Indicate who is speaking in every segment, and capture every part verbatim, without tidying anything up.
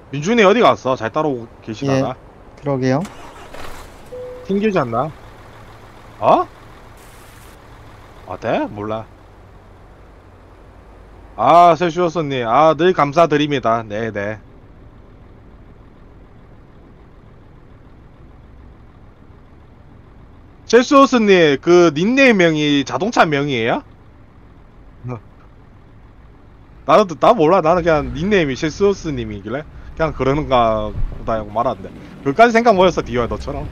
Speaker 1: 민준이 어디 갔어? 잘 따라오고
Speaker 2: 예,
Speaker 1: 계시다가
Speaker 2: 그러게요.
Speaker 1: 튕기지 않나? 어? 아, 돼? 몰라. 아, 세슈어스님, 아, 늘 감사드립니다. 네네. 세슈어스님, 그 닉네임명이 자동차 명이에요? 어. 나도 나 몰라. 나는 그냥 닉네임이 세슈어스님이길래 그냥 그러는가 보다 하고 말았는데 그까지 생각 뭐였어, 디오야 너처럼.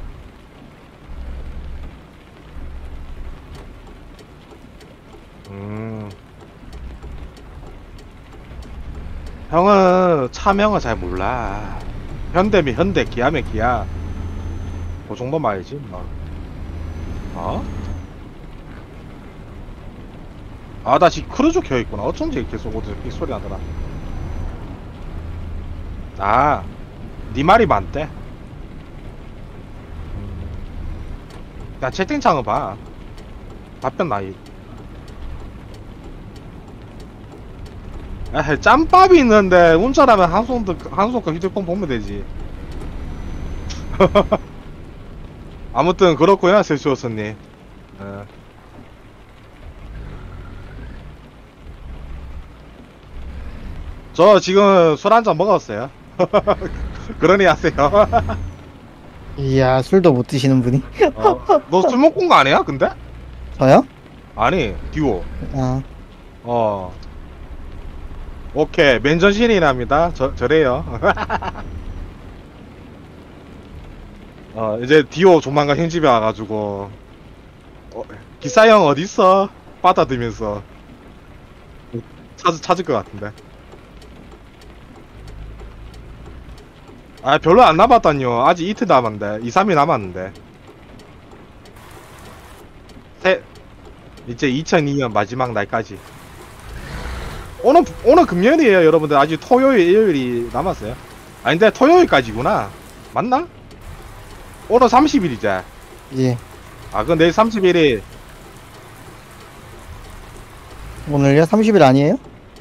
Speaker 1: 음. 형은 차명을 잘 몰라. 현대면 현대, 기아면 기아. 그 정도만 알지, 뭐. 어? 아, 나 지금 크루즈 켜있구나. 어쩐지 계속 어디서 삑 소리 나더라. 아, 네 말이 많대. 야, 채팅창을 봐. 답변 나이. 아, 짬밥이 있는데 운전하면 한손, 한손 거 휴대폰 보면 되지. 아무튼 그렇고요, 세슈어스님. 어. 저 지금 술 한잔 먹었어요. 그러니 하세요.
Speaker 2: 이야, 술도 못 드시는 분이.
Speaker 1: 어, 너 술 먹고 온 거 아니야, 근데?
Speaker 2: 저요?
Speaker 1: 아니, 듀오.
Speaker 2: 아,
Speaker 1: 어. 오케이, 맨전신이랍니다. 저, 저래요. 어, 이제 디오 조만간 형집에 와가지고, 어, 기사형 어딨어? 받아들면서 찾, 찾을 것 같은데. 아, 별로 안 남았다뇨. 아직 이틀 남았는데. 이, 삼 일 남았는데. 세, 이제 이천이 년 마지막 날까지. 오늘, 오늘 금요일이에요, 여러분들. 아직 토요일, 일요일이 남았어요. 아닌데, 토요일까지구나. 맞나? 오늘 삼십 일이자.
Speaker 2: 예.
Speaker 1: 아, 그럼 내일 삼십 일이,
Speaker 2: 오늘요? 삼십 일 아니에요?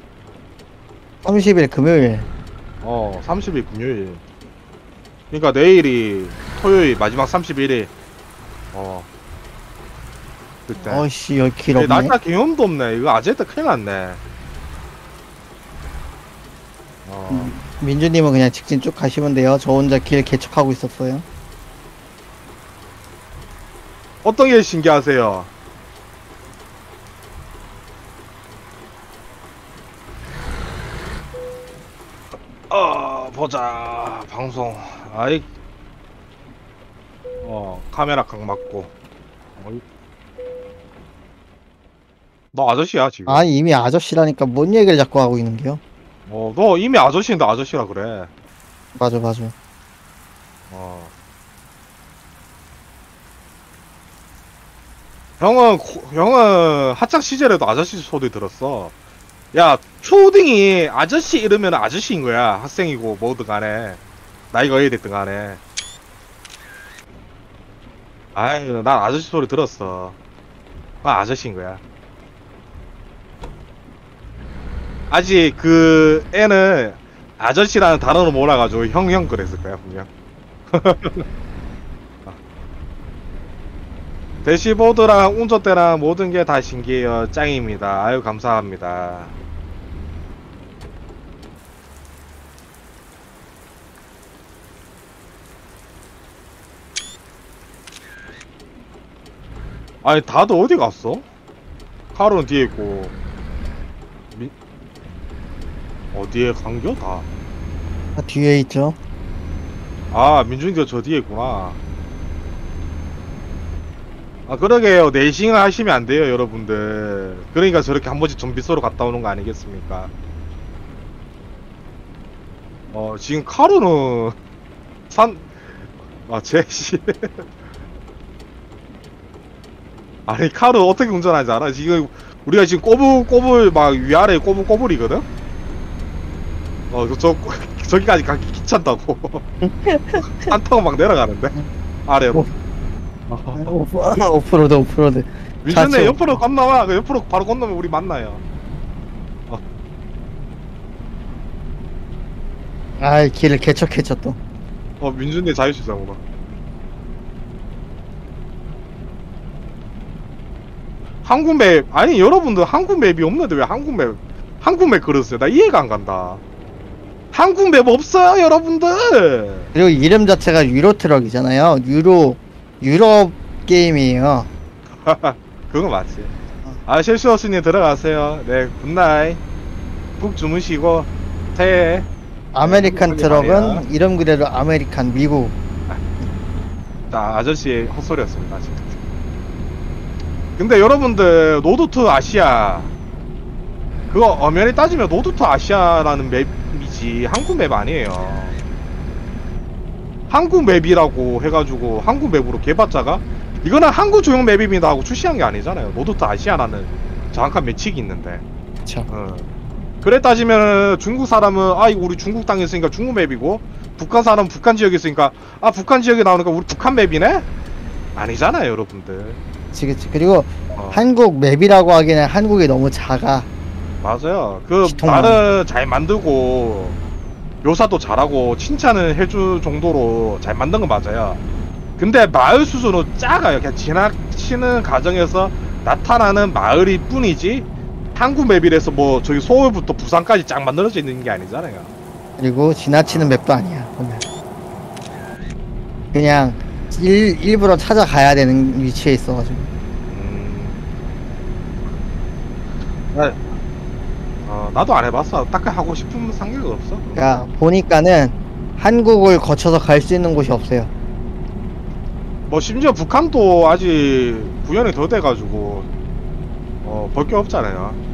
Speaker 2: 삼십 일 금요일.
Speaker 1: 어, 삼십 일 금요일. 그러니까 내일이 토요일 마지막 삼십 일이, 어, 그때.
Speaker 2: 어이씨, 여기 길
Speaker 1: 근데
Speaker 2: 없네.
Speaker 1: 날짜 기온도 없네. 이거 아재때 큰일 났네. 어,
Speaker 2: 음, 민주님은 그냥 직진 쭉 가시면 돼요. 저 혼자 길 개척하고 있었어요.
Speaker 1: 어떤 게 신기하세요? 어, 보자. 방송. 아이, 어, 카메라 각 맞고. 어이. 너 아저씨야, 지금.
Speaker 2: 아, 이미 아저씨라니까 뭔 얘기를 자꾸 하고 있는게요?
Speaker 1: 어, 너 이미 아저씨인데 아저씨라 그래.
Speaker 2: 맞아, 맞아.
Speaker 1: 어. 형은, 고- 형은 학창 시절에도 아저씨 소리 들었어. 야, 초딩이 아저씨 이러면 아저씨인 거야. 학생이고 뭐든 간에. 나이가 어떻게 됐든 간에. 아유, 난 아저씨 소리 들었어. 난 아저씨인 거야. 아직 그 애는 아저씨라는 단어를 몰라가지고 형, 형 그랬을 거야, 분명. 대시보드랑 운전대랑 모든 게 다 신기해요. 짱입니다. 아유, 감사합니다. 아니, 다들 어디 갔어? 카로는 뒤에 있고, 민, 어디에 간겨? 다.
Speaker 2: 아, 뒤에 있죠.
Speaker 1: 아, 민준이가 저 뒤에 있구나. 아, 그러게요. 내싱을 하시면 안 돼요, 여러분들. 그러니까 저렇게 한 번씩 좀비 쏘러 갔다 오는 거 아니겠습니까? 어, 지금 카로는 산, 아, 제시. 아니, 카로 어떻게 운전하는지 알아? 지금 우리가 지금 꼬불꼬불 막 위아래 꼬불꼬불이거든? 어, 저, 저 저기까지 가기 귀찮다고. 안 타고 막 내려가는데? 아래로.
Speaker 2: 오프, 오프로드, 오프로드.
Speaker 1: 민준네
Speaker 2: 좌측.
Speaker 1: 옆으로 건너와. 그 옆으로 바로 건너면 우리 만나요. 어.
Speaker 2: 아, 길을 개척했죠 또.
Speaker 1: 어, 민준이 자유시장구나. 한국 맵, 아니, 여러분들 한국 맵이 없는데 왜 한국 맵, 한국 맵 그러세요? 나 이해가 안 간다. 한국 맵 없어요, 여러분들!
Speaker 2: 그리고 이름 자체가 유로트럭이잖아요. 유로 유럽 게임이에요.
Speaker 1: 그거 맞지. 아, 실수없으니 들어가세요. 네, 굿나잇. 푹 주무시고, 새해.
Speaker 2: 아메리칸
Speaker 1: 네, 말이야.
Speaker 2: 트럭은 이름 그대로 아메리칸 미국.
Speaker 1: 자, 아저씨의 헛소리였습니다, 지금. 근데 여러분들, 노드2 아시아. 그거 엄연히 따지면 노드2 아시아라는 맵이지, 한국 맵 아니에요. 한국 맵이라고 해가지고, 한국 맵으로 개발자가, 이거는 한국 조형 맵입니다 하고 출시한 게 아니잖아요. 노드2 아시아라는 정확한 매칭이 있는데.
Speaker 2: 그쵸.
Speaker 1: 어. 그래 따지면 중국 사람은 아 이거 우리 중국 땅에 있으니까 중국 맵이고 북한 사람은 북한 지역에 있으니까 아 북한 지역에 나오니까 우리 북한 맵이네? 아니잖아요 여러분들.
Speaker 2: 그치 그치. 그리고
Speaker 1: 어.
Speaker 2: 한국 맵이라고 하기에는 한국이 너무 작아.
Speaker 1: 맞아요. 그
Speaker 2: 기통만.
Speaker 1: 말을 잘 만들고 묘사도 잘하고 칭찬을 해줄 정도로 잘 만든 건 맞아요. 근데 마을 수준은 작아요. 그냥 지나치는 과정에서 나타나는 마을일 뿐이지 한국 맵이라서 뭐 저기 서울부터 부산까지 쫙 만들어져 있는 게 아니잖아요.
Speaker 2: 그리고 지나치는 맵도 아니야. 보면. 그냥 일, 일부러 찾아가야 되는 위치에 있어가지고.
Speaker 1: 음... 나, 어, 나도 안 해봤어. 딱히 하고 싶은 상관이 없어.
Speaker 2: 그러니까 보니까는 한국을 거쳐서 갈 수 있는 곳이 없어요.
Speaker 1: 뭐 심지어 북한도 아직 구현이 더 돼가지고 어, 볼 게 없잖아요.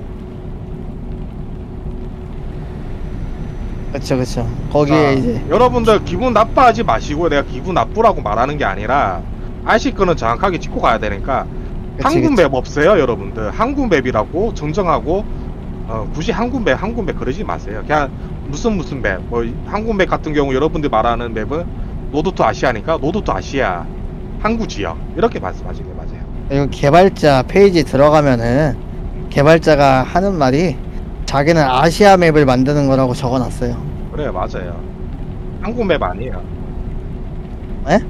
Speaker 2: 그쵸 그쵸. 거기에
Speaker 1: 자,
Speaker 2: 이제
Speaker 1: 여러분들 기분 나빠하지 마시고 내가 기분 나쁘라고 말하는 게 아니라 아실 거는 정확하게 짚고 가야 되니까
Speaker 2: 그치,
Speaker 1: 한국
Speaker 2: 그치.
Speaker 1: 맵 없어요 여러분들. 한국 맵이라고 정정하고 어, 굳이 한국 맵 한국 맵 그러지 마세요. 그냥 무슨 무슨 맵 뭐 한국 맵 같은 경우 여러분들 말하는 맵은 노드2 아시아니까 노드2 아시아 항구 지역 이렇게 말씀하시는 게 맞아요.
Speaker 2: 그리고 개발자 페이지 들어가면은 개발자가 하는 말이 자기는 아시아 맵을 만드는 거라고 적어놨어요.
Speaker 1: 그래 맞아요. 한국 맵 아니에요.
Speaker 2: 에?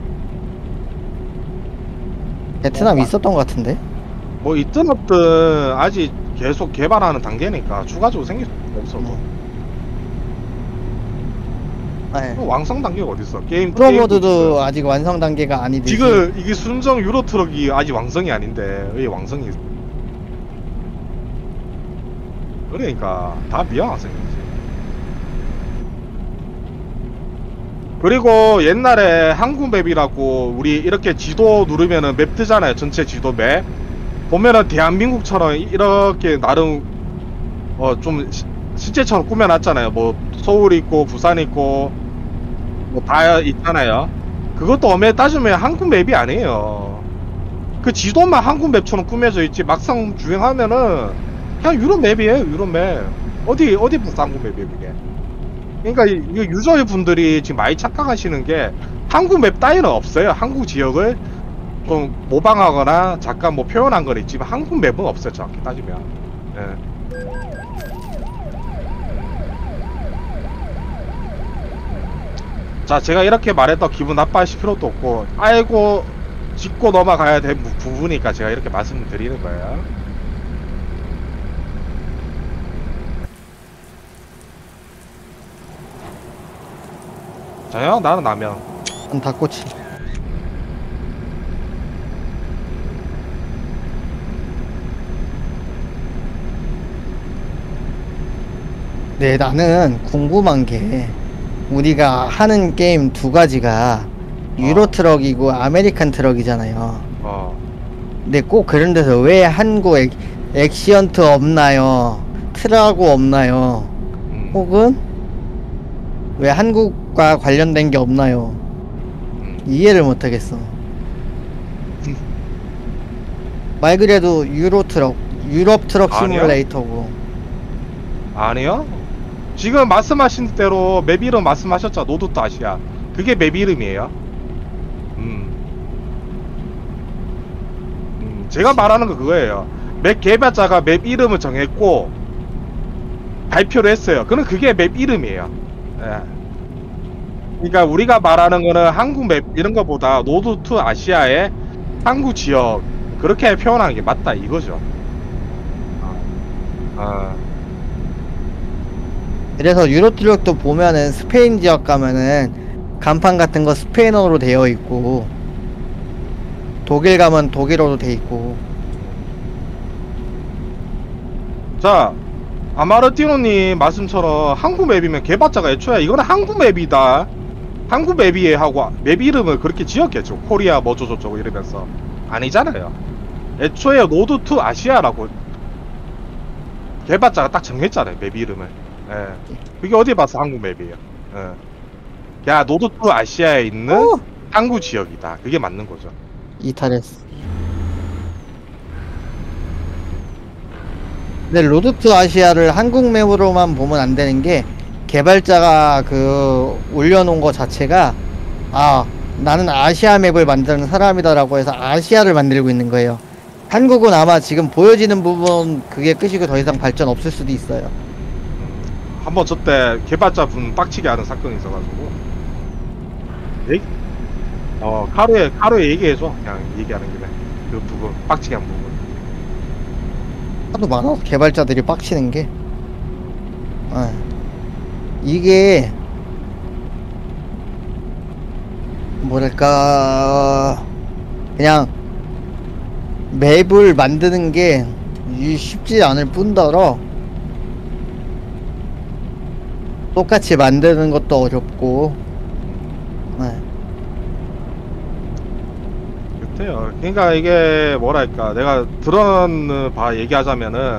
Speaker 2: 베트남
Speaker 1: 어,
Speaker 2: 있었던 것 같은데?
Speaker 1: 뭐 있든 없든 아직 계속 개발하는 단계니까 추가적으로 생길 수 없어도
Speaker 2: 네.
Speaker 1: 뭐 왕성 단계가 어딨어. 게임
Speaker 2: 프로모드도
Speaker 1: 게임도
Speaker 2: 아직 완성 단계가 아니듯이
Speaker 1: 지금 이게 순정 유로 트럭이 아직 왕성이 아닌데 왜 왕성이 있어? 그러니까 다 미완왕성이지. 그리고 옛날에 한국 맵이라고 우리 이렇게 지도 누르면은 맵 뜨잖아요. 전체 지도 맵 보면은 대한민국처럼 이렇게 나름 어 좀 실제처럼 꾸며놨잖아요. 뭐 서울 있고 부산 있고 뭐 다 있잖아요. 그것도 엄밀히 따지면 한국 맵이 아니에요. 그 지도만 한국 맵처럼 꾸며져 있지 막상 주행하면은 그냥 유럽 맵이에요. 유럽 맵. 어디 어디 무슨 한국 맵이에요 그게. 그러니까 이 유저 분들이 지금 많이 착각하시는 게 한국 맵 따위는 없어요. 한국 지역을 좀 모방하거나 잠깐 뭐 표현한 건 있지만 한국 맵은 없어요. 정확히 따지면. 예. 자, 제가 이렇게 말했다 기분 나빠하실 필요도 없고 알고 짚고 넘어가야 될 부- 부분이니까 제가 이렇게 말씀을 드리는 거예요. 자요? 나는 라면.
Speaker 2: 전 닭꼬치. 네, 나는 궁금한 게 우리가 하는 게임 두 가지가 유로
Speaker 1: 어.
Speaker 2: 트럭이고 아메리칸 트럭이잖아요.
Speaker 1: 어.
Speaker 2: 근데 꼭 그런 데서 왜 한국 액, 액시언트 없나요? 트라고 없나요?
Speaker 1: 음.
Speaker 2: 혹은 왜 한국과 관련된 게 없나요?
Speaker 1: 음.
Speaker 2: 이해를 못하겠어. 말 그래도 유로 트럭, 유럽 트럭
Speaker 1: 아니요?
Speaker 2: 시뮬레이터고.
Speaker 1: 아니요? 지금 말씀하신 대로 맵 이름 말씀하셨죠? 노드2 아시아. 그게 맵 이름이에요. 음. 음. 제가 말하는 거 그거예요. 맵 개발자가 맵 이름을 정했고 발표를 했어요. 그럼 그게 맵 이름이에요. 예. 그러니까 우리가 말하는 거는 한국 맵 이런 거보다 노드 투 아시아의 항구 지역 그렇게 표현하는 게 맞다 이거죠. 아,
Speaker 2: 그래서 유로트럭도 보면은 스페인 지역 가면은 간판 같은 거 스페인어로 되어 있고, 독일 가면 독일어로 돼 있고.
Speaker 1: 자, 아마르티노님 말씀처럼 한국 맵이면 개봤자가 애초에 이거는 한국 맵이다. 한국 맵이에 하고 맵 이름을 그렇게 지었겠죠. 코리아 뭐저저저고 이러면서 아니잖아요. 애초에 노드 투 아시아라고 개봤자가 딱 정했잖아요. 맵 이름을. 예. 그게 어디 봐서 한국 맵이에요. 예. 야, 노드 투 아시아에 있는
Speaker 2: 어!
Speaker 1: 항구 지역이다. 그게 맞는 거죠.
Speaker 2: 이탈했어. 근데 로드투 아시아를 한국 맵으로만 보면 안 되는 게, 개발자가 그 올려놓은 거 자체가, 아 나는 아시아 맵을 만드는 사람이다라고 해서 아시아를 만들고 있는 거예요. 한국은 아마 지금 보여지는 부분 그게 끝이고 더 이상 발전 없을 수도 있어요.
Speaker 1: 한번 저때 개발자 분 빡치게 하는 사건이 있어가지고 얘기, 어 카루에 카루에 얘기해줘. 그냥 얘기하는 김에 그 부분 빡치게 한 부분.
Speaker 2: 하도 많아서 개발자들이 빡치는 게, 아, 이게 뭐랄까, 그냥 맵을 만드는 게 이 쉽지 않을 뿐더러 똑같이 만드는 것도 어렵고. 네.
Speaker 1: 그렇대요. 그러니까 이게 뭐랄까 내가 들은 바 얘기하자면은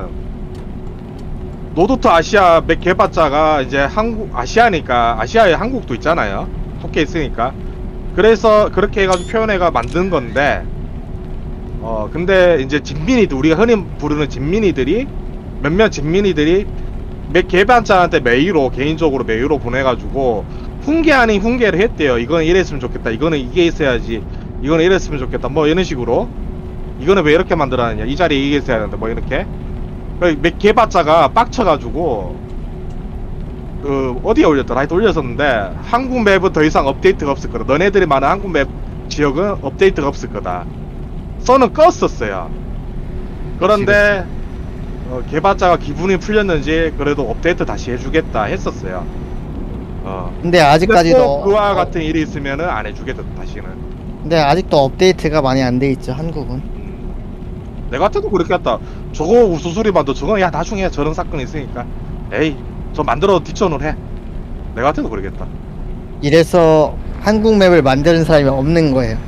Speaker 1: 노드 투 아시아 맵 개발자가 이제 한국 아시아니까 아시아에 한국도 있잖아요. 속해 있으니까. 그래서 그렇게 해가지고 표현해가 만든 건데, 어 근데 이제 진민이들, 우리가 흔히 부르는 진민이들이 몇몇 진민이들이 맵 개발자한테 메일로, 개인적으로 메일로 보내가지고 훈계 아닌 훈계를 했대요. 이거는 이랬으면 좋겠다, 이거는 이게 있어야지, 이거는 이랬으면 좋겠다, 뭐 이런 식으로. 이거는 왜 이렇게 만들어놨냐, 이 자리에 이게 있어야 된다, 뭐 이렇게. 맵 개발자가 빡쳐가지고 그 어디에 올렸더라, 하여튼 올렸었는데, 한국 맵은 더 이상 업데이트가 없을 거다, 너네들이 말하는 한국 맵 지역은 업데이트가 없을 거다, 써는 껐었어요. 그런데 어, 개발자가 기분이 풀렸는지 그래도 업데이트 다시 해주겠다 했었어요. 어.
Speaker 2: 근데
Speaker 1: 근데
Speaker 2: 아직까지도
Speaker 1: 또 그와
Speaker 2: 어,
Speaker 1: 같은 일이 있으면은 안 해주겠다 다시는.
Speaker 2: 근데 아직도 업데이트가 많이 안 돼 있죠, 한국은.
Speaker 1: 음. 내가 같아도 그렇게 했다. 저거 우수수리 만도 저거 야 나중에 저런 사건 있으니까 에이 저 만들어 뒷전을 해. 내가 같아도 그러겠다.
Speaker 2: 이래서 한국 맵을 만드는 사람이 없는 거예요.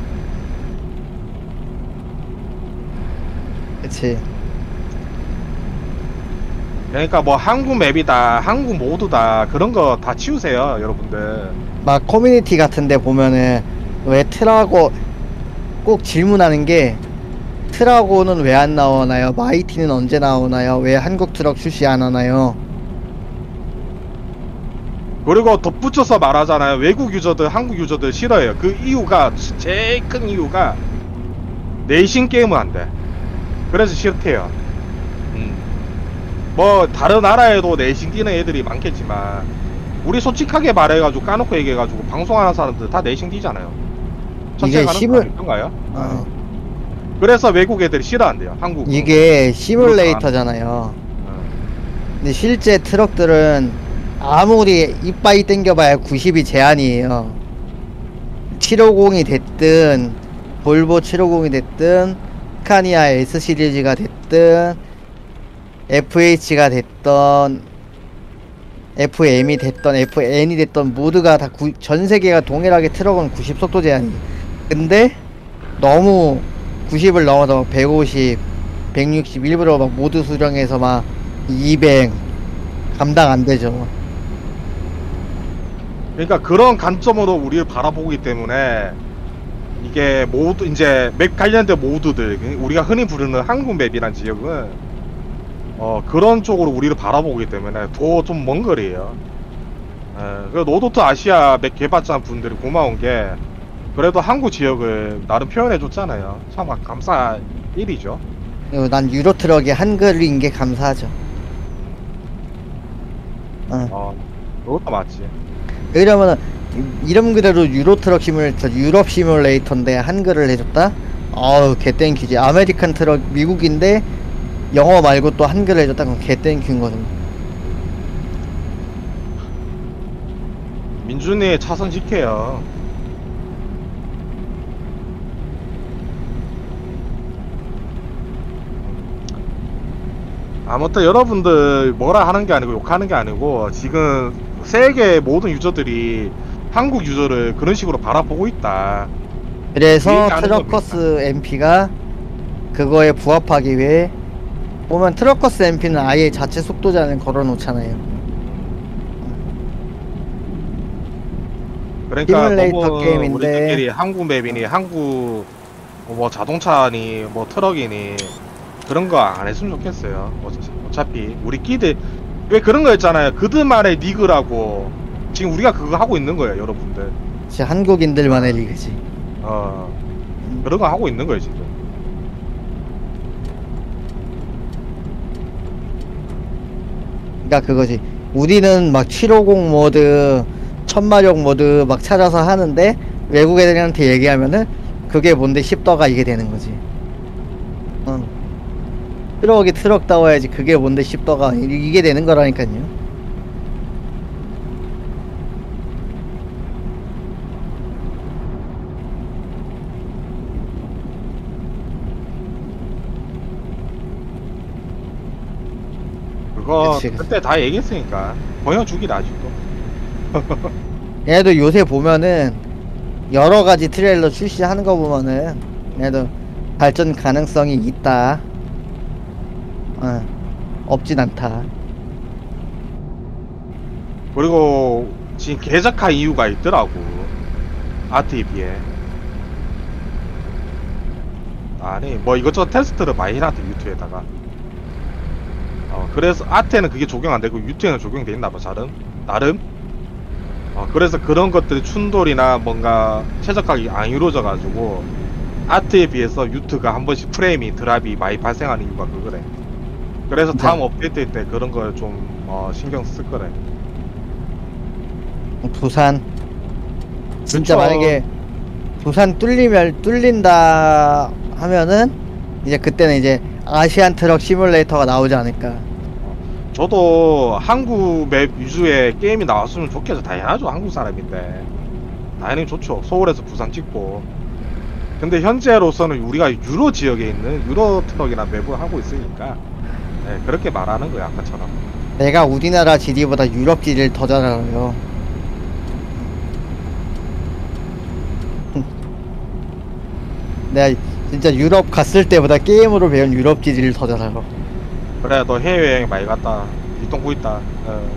Speaker 2: 그치.
Speaker 1: 그러니까 뭐 한국 맵이다, 한국 모드다, 그런 거 다 치우세요 여러분들.
Speaker 2: 막 커뮤니티 같은데 보면은 왜 트라고 꼭 질문하는 게, 트라고는 왜 안 나오나요? 마이티는 언제 나오나요? 왜 한국 트럭 출시 안 하나요?
Speaker 1: 그리고 덧붙여서 말하잖아요. 외국 유저들 한국 유저들 싫어해요. 그 이유가, 제일 큰 이유가 내신 게임은 안 돼. 그래서 싫대요. 음. 뭐 다른 나라에도 내신 뛰는 애들이 많겠지만 우리 솔직하게 말해가지고 까놓고 얘기해가지고 방송하는 사람들 다 내신 뛰잖아요.
Speaker 2: 이게 시뮬
Speaker 1: 아닌가요?
Speaker 2: 어,
Speaker 1: 그래서 외국 애들이 싫어한대요, 한국.
Speaker 2: 이게 시뮬레이터잖아요.
Speaker 1: 어.
Speaker 2: 근데 실제 트럭들은 아무리 이빠이 땡겨봐야 구십이 제한이에요. 칠오공이 됐든 볼보 칠오공이 됐든 스카니아 S 시리즈가 됐든 에프에이치가 됐던 에프엠이 됐던 에프엔이 됐던 모두가 다 전 세계가 동일하게 트럭은 구십 속도 제한이. 근데 너무 구십을 넘어서 백오십, 백육십, 일부러 막 모드 수정해서 막 이백 감당 안 되죠.
Speaker 1: 그러니까 그런 관점으로 우리를 바라보기 때문에 이게 모두 이제 맵 관련된 모두들, 우리가 흔히 부르는 한국 맵이란 지역은 어 그런 쪽으로 우리를 바라보기 때문에 더 좀 먼 거리에요. 예, 그 노드 투 아시아 맵 개발자 분들이 고마운 게 그래도 한국 지역을 나름 표현해 줬잖아요. 참 감사한 일이죠.
Speaker 2: 그리고 난 유로 트럭이 한글인 게 감사하죠. 어.
Speaker 1: 어, 그것도 맞지.
Speaker 2: 이러면은 이름 그대로 유로트럭 시뮬레이터, 유럽 시뮬레이터인데 한글을 해줬다? 어우 개땡큐지. 아메리칸 트럭 미국인데 영어 말고 또 한글을 해줬다? 그럼 개땡큐인 거든.
Speaker 1: 민준이 차선 지켜요. 아무튼 여러분들 뭐라 하는 게 아니고 욕하는 게 아니고 지금 세계 모든 유저들이 한국 유저를 그런 식으로 바라보고 있다.
Speaker 2: 그래서
Speaker 1: 얘기하는
Speaker 2: 트럭커스 엠피가 그거에 부합하기 위해 보면 트럭커스 엠피는 아예 자체 속도 제한을 걸어 놓잖아요.
Speaker 1: 그러니까
Speaker 2: 시뮬레이터
Speaker 1: 너무
Speaker 2: 게임인데.
Speaker 1: 우리들끼리 한국 맵이니 한국 뭐 자동차니 뭐 트럭이니 그런 거 안 했으면 좋겠어요. 어차- 어차피 우리끼리 왜 그런 거 있잖아요. 그들만의 리그라고 지금 우리가 그거 하고 있는 거예요, 여러분들.
Speaker 2: 진짜 한국인들만의 리그지.
Speaker 1: 어 그런 거 하고 있는 거예요 지금.
Speaker 2: 그러니까 그거지. 우리는 막 칠백오십 모드, 천마력 모드 막 찾아서 하는데 외국 애들한테 얘기하면은 그게 뭔데 싶더가 이게 되는 거지. 응. 트럭이 트럭다워야지 그게 뭔데 싶더가 이- 이게 되는 거라니까요.
Speaker 1: 그거
Speaker 2: 그치, 그치.
Speaker 1: 그때 다 얘기했으니까 보여주기다 아직도.
Speaker 2: 얘도 요새 보면은 여러 가지 트레일러 출시하는 거 보면은 얘도 발전 가능성이 있다. 어, 없진 않다.
Speaker 1: 그리고 지금 개작할 이유가 있더라고. 아트에 비해. 아니 뭐 이것저것 테스트를 많이 해놨대 유튜브에다가. 어 그래서 아트에는 그게 적용 안 되고 유튜브에는 적용돼 있나봐 나름. 나름. 어 그래서 그런 것들이 충돌이나 뭔가 최적화가 안 이루어져 가지고 아트에 비해서 유튜브가 한 번씩 프레임이 드랍이 많이 발생하는 이유가 그거래. 그래서
Speaker 2: 네.
Speaker 1: 다음 업데이트 때 그런 걸 좀 어, 신경 쓸 거래.
Speaker 2: 부산 진짜
Speaker 1: 그쵸.
Speaker 2: 만약에 부산 뚫리면 뚫린다 하면은 이제 그때는 이제 아시안 트럭 시뮬레이터가 나오지 않을까.
Speaker 1: 저도 한국 맵 위주의 게임이 나왔으면 좋겠어. 당연하죠. 한국 사람인데 당연히 좋죠. 서울에서 부산 찍고. 근데 현재로서는 우리가 유로 지역에 있는 유로 트럭이나 맵을 하고 있으니까 네, 그렇게 말하는 거야 아까처럼.
Speaker 2: 내가 우리나라 지디보다 유럽 지디를 더 잘 알아요. 내가 진짜 유럽 갔을 때보다 게임으로 배운 유럽 지디를 더 잘 알아.
Speaker 1: 그래 너 해외여행 많이 갔다. 일동고 있다. 어.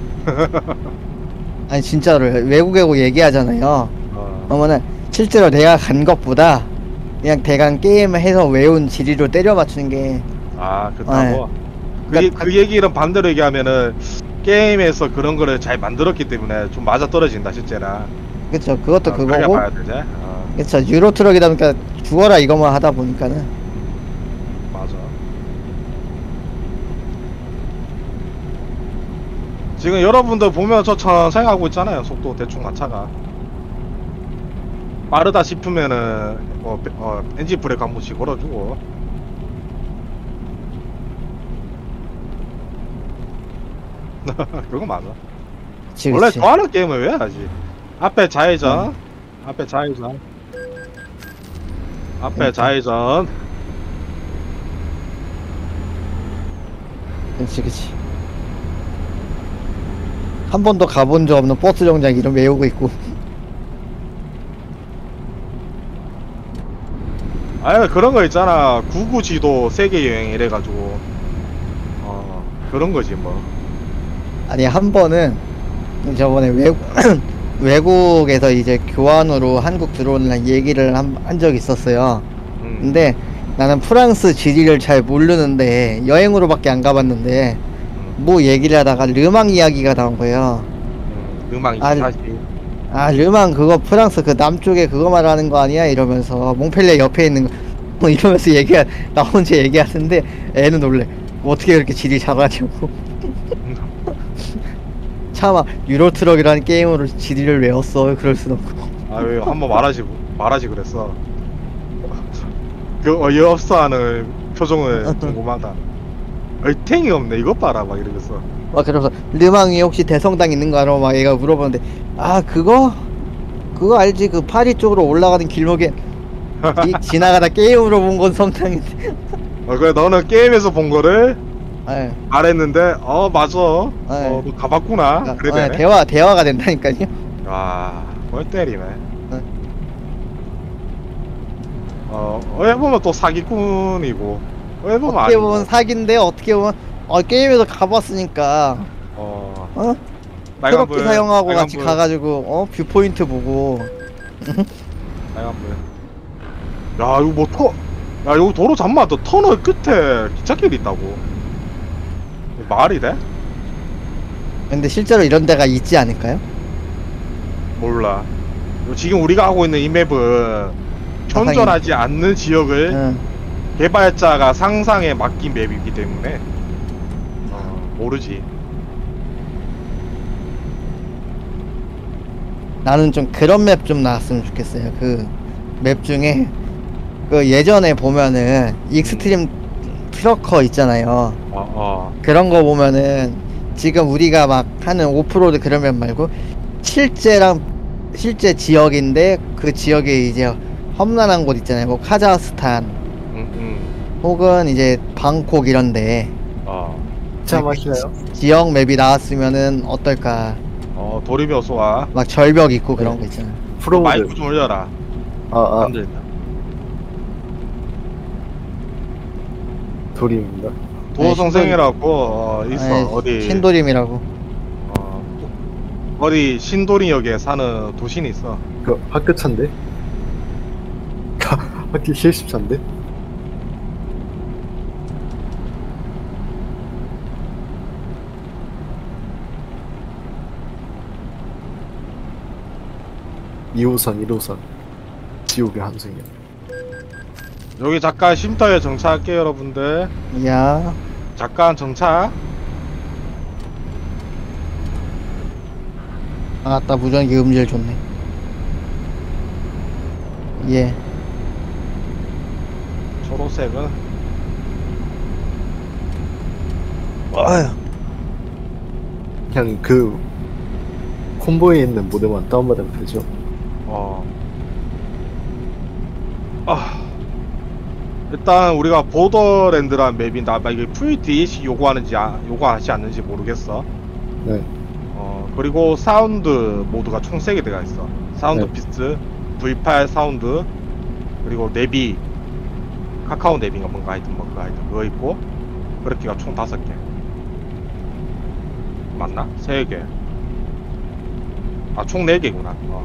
Speaker 2: 아니 진짜로 외국에 오고 얘기하잖아요.
Speaker 1: 어.
Speaker 2: 그러면은 실제로 내가 간 것보다 그냥 대강 게임을 해서 외운 지리로 때려 맞추는 게.
Speaker 1: 아 그렇다고? 그,
Speaker 2: 그러니까
Speaker 1: 그 얘기는 반대로 얘기하면은 게임에서 그런 거를 잘 만들었기 때문에 좀 맞아 떨어진다 실제나.
Speaker 2: 그쵸. 그것도
Speaker 1: 어, 그렇게
Speaker 2: 그거고.
Speaker 1: 봐야 되지. 어,
Speaker 2: 그쵸. 유로 트럭이다 보니까 죽어라 이거만 하다 보니까는.
Speaker 1: 맞아. 지금 여러분들 보면 저 천천히 가고 있잖아요. 속도 대충 마차가. 빠르다 싶으면은 어, 배- 어, 엔진 브레이크 한 번씩 걸어주고. 그거 맞아.
Speaker 2: 그치,
Speaker 1: 원래
Speaker 2: 그치.
Speaker 1: 좋아하는 게임을 왜 하지? 앞에 좌회전,
Speaker 2: 어.
Speaker 1: 앞에 좌회전, 앞에
Speaker 2: 그러니까.
Speaker 1: 좌회전.
Speaker 2: 그치 그치. 한 번도 가본 적 없는 버스 정장 이름 외우고 있고.
Speaker 1: 아니 그런 거 있잖아. 구구지도 세계 여행 이래가지고 어 그런 거지 뭐.
Speaker 2: 아니 한 번은 저번에 외국 외국에서 이제 교환으로 한국 들어오는 얘기를 한, 한 적이 있었어요.
Speaker 1: 음,
Speaker 2: 근데 나는 프랑스 지리를 잘 모르는데 여행으로밖에 안 가봤는데
Speaker 1: 음,
Speaker 2: 뭐 얘기를 하다가 르망 이야기가 나온 거예요.
Speaker 1: 음, 음악
Speaker 2: 아,
Speaker 1: 이십사시.
Speaker 2: 아 르망 그거 프랑스 그 남쪽에 그거 말하는 거 아니야 이러면서 몽펠리에 옆에 있는 거 뭐 이러면서 얘기가 나 혼자 얘기하는데 애는 놀래. 뭐 어떻게 그렇게 지리 잘하냐고. 차마 유로트럭이라는 게임으로 지리를 외웠어. 그럴 순 없고.
Speaker 1: 아왜 한번 말하지 말하지 그랬어. 그 어이없어하는 표정을 궁금하다. 얼탱이 없네 이것 봐라 막 이러면서.
Speaker 2: 막 그러면서 르망이 혹시 대성당 있는 거 알아? 막 얘가 물어보는데 아 그거 그거 알지? 그 파리 쪽으로 올라가는 길목에 이, 지나가다 게임으로 본 건 성당인데.
Speaker 1: 어 그래 너는 게임에서 본 거를
Speaker 2: 아,
Speaker 1: 말했는데 어 맞아. 어
Speaker 2: 네.
Speaker 1: 너 가봤구나.
Speaker 2: 아,
Speaker 1: 그래
Speaker 2: 아,
Speaker 1: 되네.
Speaker 2: 대화 대화가 된다니까요.
Speaker 1: 와뭘 때리네.
Speaker 2: 네.
Speaker 1: 어 어떻게 보면 또 사기꾼이고 어떻게 보면
Speaker 2: 어떻게
Speaker 1: 아니고.
Speaker 2: 보면 사기인데 어떻게 보면 어, 게임에서 가봤으니까
Speaker 1: 어
Speaker 2: 어?
Speaker 1: 빨간불
Speaker 2: 트럭기 사용하고 같이
Speaker 1: 빨간불,
Speaker 2: 가가지고 어 뷰포인트 보고.
Speaker 1: 빨간불. 야 이거 뭐 터, 야 이거 도로 잠만 또 터널 끝에 기찻길이 있다고. 이거 말이 돼?
Speaker 2: 근데 실제로 이런 데가 있지 않을까요?
Speaker 1: 몰라. 지금 우리가 하고 있는 이 맵은 현존하지 않는 지역을
Speaker 2: 응.
Speaker 1: 개발자가 상상에 맡긴 맵이기 때문에 어, 모르지.
Speaker 2: 나는 좀 그런 맵 좀 나왔으면 좋겠어요. 그 맵 중에 그 예전에 보면은 익스트림 트러커 있잖아요.
Speaker 1: 어, 어.
Speaker 2: 그런 거 보면은 지금 우리가 막 하는 오프로드 그런 맵 말고 실제랑 실제 지역인데 그 지역에 이제 험난한 곳 있잖아요. 뭐 카자흐스탄
Speaker 1: 응, 응.
Speaker 2: 혹은 이제 방콕 이런데
Speaker 1: 어.
Speaker 3: 차 마시나요?
Speaker 2: 지역 맵이 나왔으면은 어떨까?
Speaker 1: 어, 도리미 어서 와.
Speaker 2: 막 절벽 있고 그런 거 있잖아.
Speaker 3: 프로모드.
Speaker 1: 마이크 좀 올려라.
Speaker 3: 아, 아,
Speaker 1: 안 들린다.
Speaker 3: 도림입니다.
Speaker 1: 도성생이라고 어, 있어.
Speaker 2: 아니,
Speaker 1: 어디
Speaker 2: 신도림이라고.
Speaker 1: 어, 어디 신도리역에 사는 도신이 있어.
Speaker 3: 그 학교 차인데? 학교 실습 차인데? 이 호선, 일 호선. 지옥의 함성이야.
Speaker 1: 여기 잠깐 쉼터에 정차할게요, 여러분들.
Speaker 2: 야,
Speaker 1: 잠깐 정차.
Speaker 2: 아따 무전기 음질 좋네. 예.
Speaker 1: 초록색은
Speaker 2: 아유.
Speaker 3: 그냥 그 콤보에 있는 모드만 다운받으면 되죠.
Speaker 1: 어. 아. 일단 우리가 보더랜드란 맵인데 아마 이게 풀 디엘씨 요구하는지 아, 요구하지 않는지 모르겠어.
Speaker 3: 네.
Speaker 1: 어 그리고 사운드 모드가 총 세 개 들어가 있어. 사운드
Speaker 3: 네.
Speaker 1: 피스, 브이 팔 사운드, 그리고 내비, 카카오 내비가 뭔가 하여튼 뭔가 하여튼 그거 있고 그래픽가 총 다섯 개. 맞나? 세 개. 아 총 네 개구나. 어.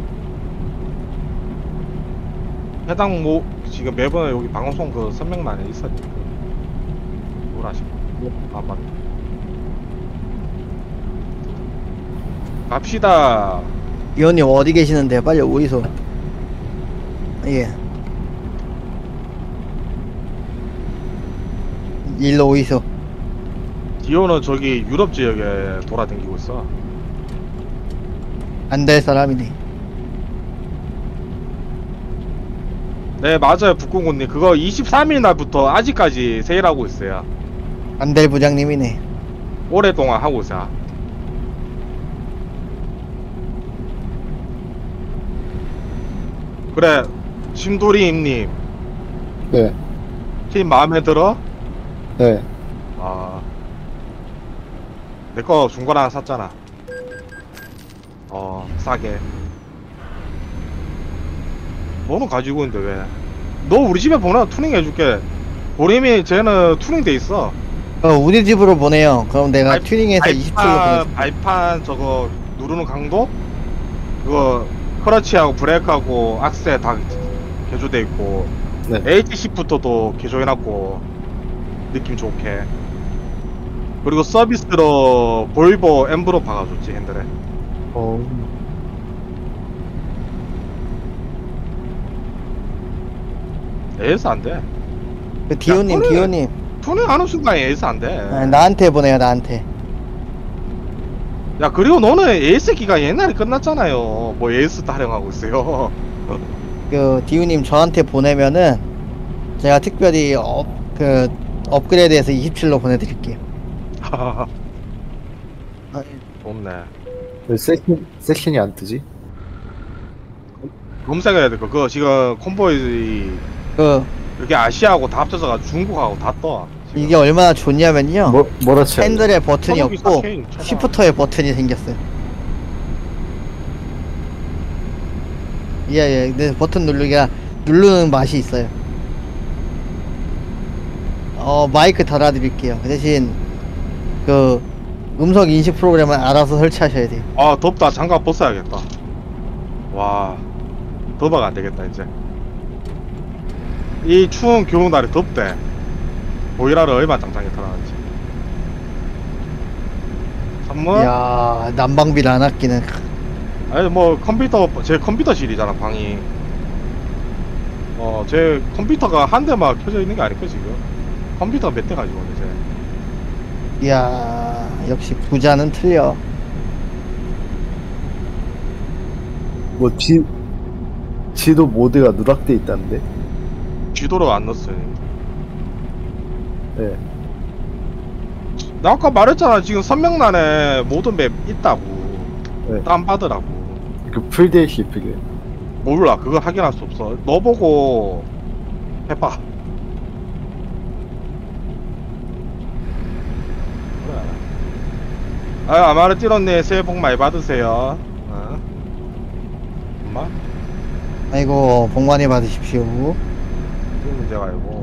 Speaker 1: 해당 뭐 지금 매번 여기 방송 그 선명란에 있었니까 뭐라시고 아 맞네. 갑시다.
Speaker 2: 위원님 어디 계시는데요? 빨리 오이소. 예. 일로 오이소.
Speaker 1: 디오는 저기 유럽 지역에 돌아다니고 있어.
Speaker 2: 안 될 사람이네.
Speaker 1: 네 맞아요 북궁군님 그거 이십삼 일 날부터 아직까지 세일하고 있어요.
Speaker 2: 안 될 부장님이네.
Speaker 1: 오랫동안 하고 있어. 그래 심도리님
Speaker 3: 네.
Speaker 1: 팀 마음에 들어?
Speaker 3: 네.
Speaker 1: 아 내거 중고나 하나 샀잖아. 어 싸게. 너는 가지고 있는데 왜? 너 우리 집에 보내 투닝 해줄게. 보림이 쟤는 투닝 돼 있어.
Speaker 2: 어, 우리 집으로 보내요. 그럼 내가
Speaker 1: 발-
Speaker 2: 튜닝해서 이십 킬로
Speaker 1: 발판,
Speaker 2: 보내줄게.
Speaker 1: 발판 저거 누르는 강도? 그거 크러치하고 브레이크하고 악셀 다 개조돼 있고
Speaker 3: 네.
Speaker 1: 에이치 시프터도 개조해놨고 느낌 좋게. 그리고 서비스로 볼보 엠브로 박아줬지 핸들에.
Speaker 3: 어.
Speaker 1: 에이에스 안 돼.
Speaker 2: 그 디오님,
Speaker 1: 그래.
Speaker 2: 디오님.
Speaker 1: 투닝 하는 순간 에이에스 안 돼.
Speaker 2: 아, 나한테 보내요, 나한테.
Speaker 1: 야 그리고 너는 에이에스 기간 옛날에 끝났잖아요. 뭐 에이에스 타령하고 있어요.
Speaker 2: 그 디우님 저한테 보내면은 제가 특별히 업, 그 업그레이드해서 이십칠로 보내드릴게요. 아,
Speaker 1: 좋네.
Speaker 3: 왜 세션, 세션이 안 뜨지?
Speaker 1: 검색해야 돼. 그거 지금 콤보이
Speaker 2: 그
Speaker 1: 여기 아시아하고 다 합쳐서 중국하고 다 떠. 지금.
Speaker 2: 이게 얼마나 좋냐면요.
Speaker 3: 뭐, 뭐라 쳐야 돼?
Speaker 2: 핸들에 버튼이
Speaker 1: 천억이
Speaker 2: 없고
Speaker 1: 사 케이, 천억.
Speaker 2: 시프터에 버튼이 생겼어요. 예예. 근데 버튼 누르기가 누르는 맛이 있어요. 어 마이크 달아드릴게요. 그 대신 그 음성 인식 프로그램은 알아서 설치하셔야 돼요.
Speaker 1: 아 덥다. 장갑 벗어야겠다. 와 더봐가 안 되겠다 이제. 이 추운 겨울날에 덥대. 보이라를 얼마 장장에 털어놨지. 선물?
Speaker 2: 이야 난방비를 안 아끼는.
Speaker 1: 아니 뭐 컴퓨터 제 컴퓨터실이잖아 방이. 어 제 컴퓨터가 한 대만 켜져 있는 게 아니고 지금 컴퓨터가 몇 대 가지고 이제.
Speaker 2: 이야 역시 부자는 틀려.
Speaker 3: 뭐, 지, 지도 모드가 누락돼 있다는데?
Speaker 1: 쥐도로 안 넣었어요.
Speaker 3: 네.
Speaker 1: 나 아까 말했잖아. 지금 선명란에 모든 맵 있다고.
Speaker 3: 네.
Speaker 1: 다운받으라고.
Speaker 3: 그 풀데이시 그게.
Speaker 1: 몰라. 그걸 확인할 수 없어. 너 보고 해봐. 그래. 아유 아마르띠로님 새해 복 많이 받으세요. 어? 엄마?
Speaker 2: 아이고 복 많이 받으십시오.
Speaker 1: 그 문제가 아니고.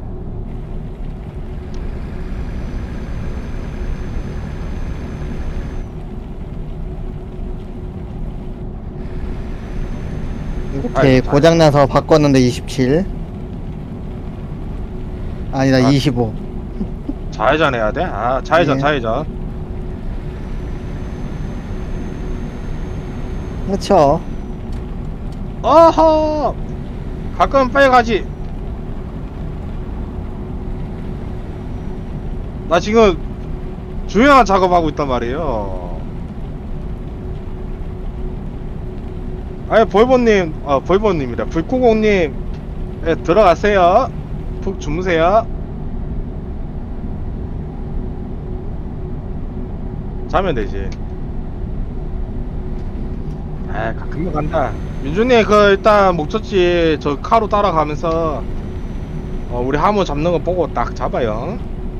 Speaker 2: 이렇게
Speaker 1: 아이고,
Speaker 2: 고장나서 바꿨는데 이십칠. 아니다
Speaker 1: 아.
Speaker 2: 이십오.
Speaker 1: 좌회전 해야 돼? 아 좌회전
Speaker 2: 네.
Speaker 1: 좌회전.
Speaker 2: 그렇죠.
Speaker 1: 어허 가끔 빨리 가지. 나 지금 중요한 작업하고 있단 말이에요. 아니 볼보님 아 볼보님이래. 불구공님 네, 들어가세요. 푹 주무세요. 자면 되지. 아 금방 간다. 민준님 그 일단 목적지 저 카로 따라가면서 어, 우리 하모 잡는 거 보고 딱 잡아요.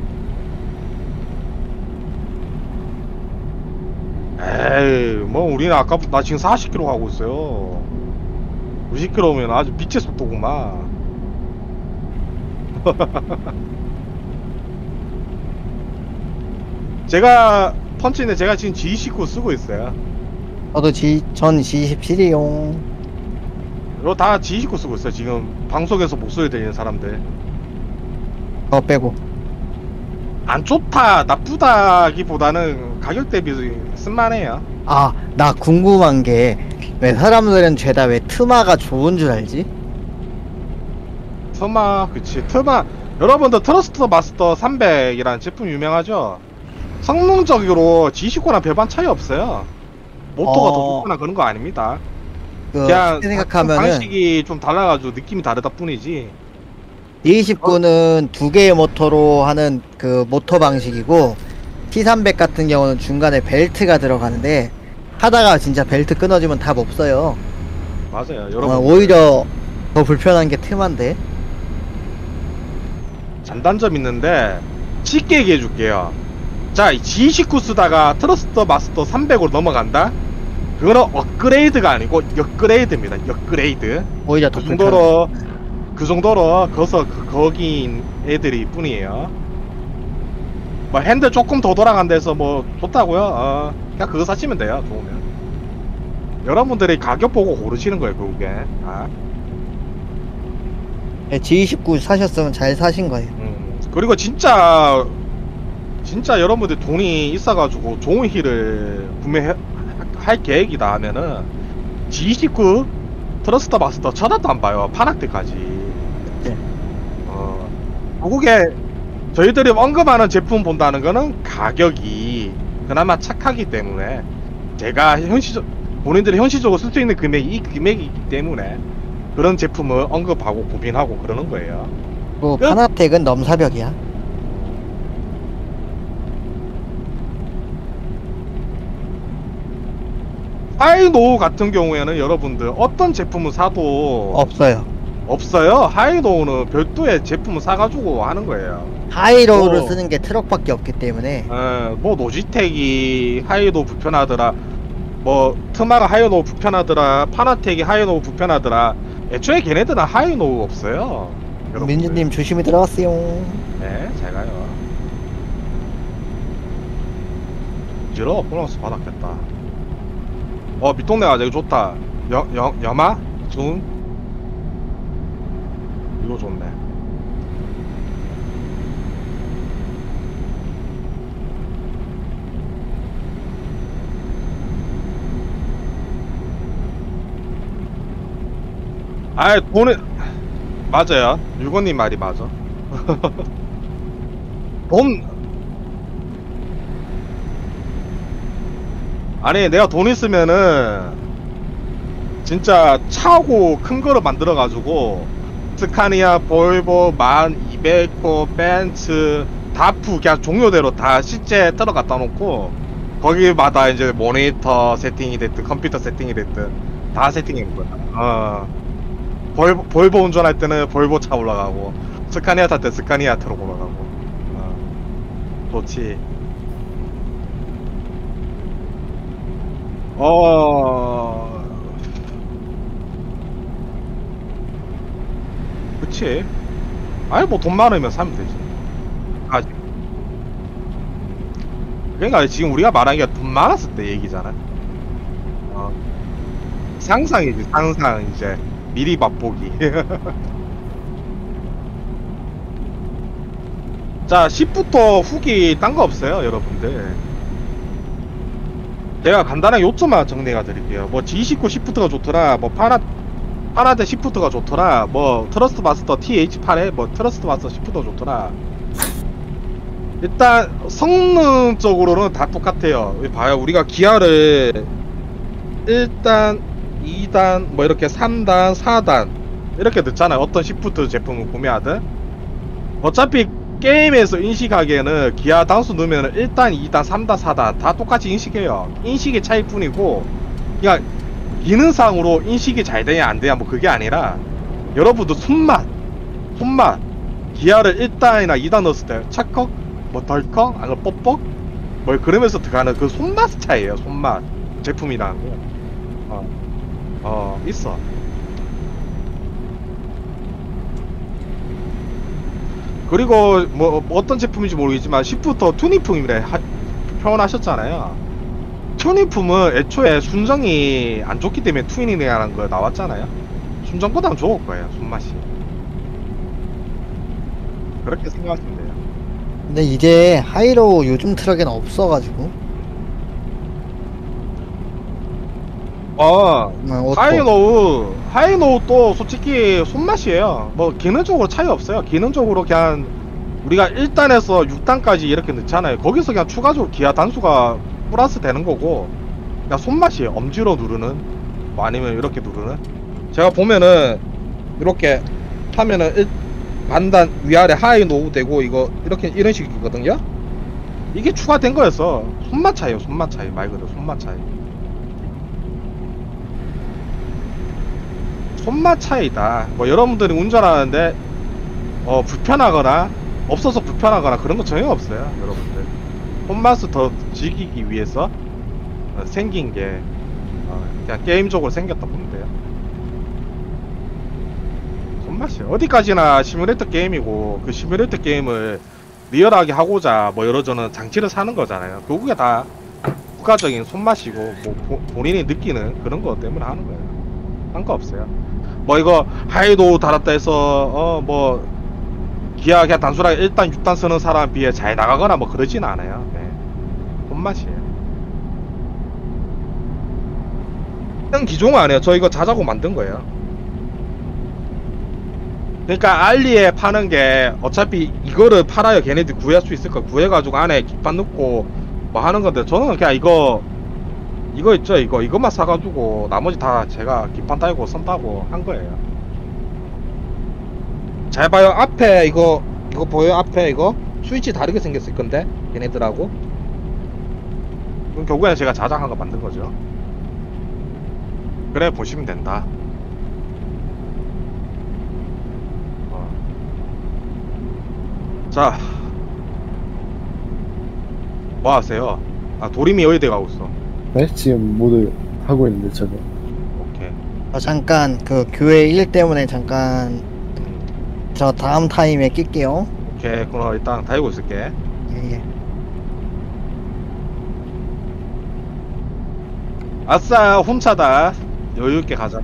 Speaker 1: 에이 뭐 우리는 아까부터 나 지금 사십 킬로미터 가고 있어요. 구십 킬로미터면 아주 빛의 속도구만. 제가 펀치인데 제가 지금 지 이십구 쓰고 있어요.
Speaker 2: 저도 G, 전 지 이십칠이용.
Speaker 1: 이거 다 지 이십구 쓰고 있어요. 지금 방송에서 목소리 들리는 사람들.
Speaker 2: 저 빼고.
Speaker 1: 안 좋다 나쁘다기보다는 가격 대비 쓸만해요.
Speaker 2: 아, 나 궁금한 게 왜 사람들은 죄다 왜 트마가 좋은 줄 알지?
Speaker 1: 트마 그치 트마. 여러분들 트러스트 마스터 삼백이라는 제품 유명하죠. 성능적으로 지 이십구랑 별반 차이 없어요. 모터가
Speaker 2: 어.
Speaker 1: 더 좋거나 그런 거 아닙니다.
Speaker 2: 그
Speaker 1: 그냥
Speaker 2: 쉽게 생각하면은
Speaker 1: 방식이 좀 달라가지고 느낌이 다르다 뿐이지.
Speaker 2: 지 이십구는 두 개의 모터로 하는 그 모터 방식이고 티 삼백 같은 경우는 중간에 벨트가 들어가는데 하다가 진짜 벨트 끊어지면 답 없어요.
Speaker 1: 맞아요
Speaker 2: 어,
Speaker 1: 여러분.
Speaker 2: 오히려 더 불편한 게 트마인데.
Speaker 1: 장단점 있는데 쉽게 얘기해 줄게요. 자, 지 이십구 쓰다가 트러스터 마스터 삼백으로 넘어간다? 그거는 업그레이드가 아니고 업그레이드입니다. 업그레이드.
Speaker 2: 오히려
Speaker 1: 그
Speaker 2: 더 불편해.
Speaker 1: 정도로 그 정도로 거서 그, 거기인 애들이 뿐이에요. 뭐 핸들 조금 더 돌아간대서 뭐 좋다고요? 어, 그냥 그거 사시면 돼요. 좋으면. 여러분들이 가격 보고 고르시는 거예요. 그게. 아.
Speaker 2: 네, 지 이십구 사셨으면 잘 사신 거예요.
Speaker 1: 음. 그리고 진짜 진짜 여러분들 돈이 있어가지고 좋은 힐을 구매할 계획이다 하면은 지 이십구 트러스터 마스터 쳐다도 안 봐요. 파락 때까지.
Speaker 2: 네.
Speaker 1: 어, 그게 저희들이 언급하는 제품 본다는 거는 가격이 그나마 착하기 때문에 제가 현실적 본인들이 현실적으로 쓸 수 있는 금액이 이 금액이기 때문에 그런 제품을 언급하고 고민하고 그러는 거예요.
Speaker 2: 뭐
Speaker 1: 끝.
Speaker 2: 파나텍은 넘사벽이야.
Speaker 1: 하이노우 같은 경우에는 여러분들 어떤 제품을 사도
Speaker 2: 없어요.
Speaker 1: 없어요. 하이노우는 별도의 제품을 사가지고 하는 거예요.
Speaker 2: 하이로우를
Speaker 1: 뭐.
Speaker 2: 쓰는 게 트럭밖에 없기 때문에
Speaker 1: 어, 뭐 노지텍이 하이노우 불편하더라, 뭐 트마가 하이노우 불편하더라, 파나텍이 하이노우 불편하더라. 애초에 걔네들은 하이노우 없어요. 여러분들.
Speaker 2: 민주님 조심히 들어갔어요.
Speaker 1: 네, 잘 가요. 지러 보너스 받았겠다. 어, 밑동네 가자. 이거 좋다. 여, 여, 여마? 중? 이거 좋네. 아이, 돈을, 맞아요. 유건님 말이 맞아. 돈, 아니, 내가 돈 있으면은, 진짜 차고 큰 거를 만들어가지고, 스카니아, 볼보, 만, 이베코, 벤츠, 다프, 그냥 종류대로 다 실제 들어갔다 놓고, 거기마다 이제 모니터 세팅이 됐든, 컴퓨터 세팅이 됐든, 다 세팅해 거야. 어. 볼보, 볼보 운전할 때는 볼보 차 올라가고, 스카니아 탈 때 스카니아 타로 올라가고. 어. 좋지. 어, 그치. 아니, 뭐 돈 많으면 사면 되지. 아, 그러니까 지금 우리가 말한 게 돈 많았을 때 얘기잖아. 어. 상상이지, 상상. 이제 미리 맛보기. 자, 십부터 후기 딴 거 없어요, 여러분들. 제가 간단하게 요점만 정리해 드릴게요. 뭐 지 이십구 시프트가 좋더라, 뭐 파나 파나데 시프트가 좋더라, 뭐 트러스트 마스터 티 에이치 팔에 뭐 트러스트 마스터 시프트가 좋더라. 일단 성능적으로는 다 똑같아요. 여기 봐요. 우리가 기아를 일 단, 이 단, 뭐 이렇게 삼 단, 사 단 이렇게 넣잖아요. 어떤 시프트 제품을 구매하든. 어차피 게임에서 인식하기에는 기아 단수 넣으면 일 단, 이 단, 삼 단, 사 단 다 똑같이 인식해요. 인식의 차이 뿐이고, 그냥 기능상으로 인식이 잘 되냐 안 되냐 뭐 그게 아니라, 여러분들 손맛 손맛 기아를 일 단이나 이 단 넣었을 때 착컥, 뭐 덜컥, 아니면 뻑뻑 뭐 그러면서 들어가는 그 손맛 차이에요. 손맛 제품이라는 거. 어, 어 있어. 그리고 뭐, 뭐 어떤 제품인지 모르겠지만 시프터 튜닝품이래 하, 표현하셨잖아요. 튜닝품은 애초에 순정이 안 좋기 때문에 튜닝이라는 거 나왔잖아요. 순정보다는 좋을 거예요, 손맛이. 그렇게 생각하시면 돼요.
Speaker 2: 근데 이제 하이로우 요즘 트럭에는 없어가지고
Speaker 1: 어,
Speaker 2: 음, 오토.
Speaker 1: 하이노우, 하이노우 또 솔직히 손맛이에요. 뭐 기능적으로 차이 없어요. 기능적으로 그냥 우리가 일 단에서 육 단까지 이렇게 넣잖아요. 거기서 그냥 추가적으로 기아 단수가 플러스 되는 거고, 그냥 손맛이에요. 엄지로 누르는, 뭐 아니면 이렇게 누르는. 제가 보면은 이렇게 하면은 일, 반단 위아래 하이노우 되고 이거 이렇게 이런 식이거든요. 이게 추가된 거였어. 손맛 차이에요. 손맛 차이. 말 그대로 손맛 차이. 손맛 차이다. 뭐 여러분들이 운전하는데 어 불편하거나 없어서 불편하거나 그런 거 전혀 없어요, 여러분들. 손맛을 더 즐기기 위해서 어, 생긴 게 어, 그냥 게임적으로 생겼다 보면 돼요. 손맛이 어디까지나 시뮬레이터 게임이고, 그 시뮬레이터 게임을 리얼하게 하고자 뭐 여러 저는 장치를 사는 거잖아요. 그게 다 부가적인 손맛이고, 뭐 보, 본인이 느끼는 그런 거 때문에 하는 거예요. 상관없어요. 뭐 이거 하이도 달았다 해서 어 뭐 기아 그냥 단순하게 일단 육 단 쓰는 사람에 비해 잘 나가거나 뭐 그러진 않아요. 네. 손맛이에요. 형 기종 아니에요. 저 이거 자자고 만든 거예요. 그러니까 알리에 파는 게 어차피 이거를 팔아야 걔네들이 구할 수 있을 거. 구해가지고 안에 기판 넣고 뭐 하는 건데 저는 그냥 이거 이거 있죠 이거 이것만 사가지고 나머지 다 제가 기판 달고 선 따고 한 거예요. 잘 봐요. 앞에 이거 이거 보여요? 앞에 이거 스위치 다르게 생겼을 건데 얘네들하고. 그럼 결국에는 제가 자작한 거 만든 거죠. 그래 보시면 된다. 어. 자, 뭐 하세요? 아 도림이 어디에 가고 있어?
Speaker 3: 네? 지금 모두 하고 있는데 저거.
Speaker 1: 오케이.
Speaker 2: 어, 잠깐 그 교회 일 때문에 잠깐 저 다음 타임에 낄게요.
Speaker 1: 오케이. 그럼 일단 달고 있을게.
Speaker 2: 예, 예.
Speaker 1: 아싸 훔차다. 여유있게 가자.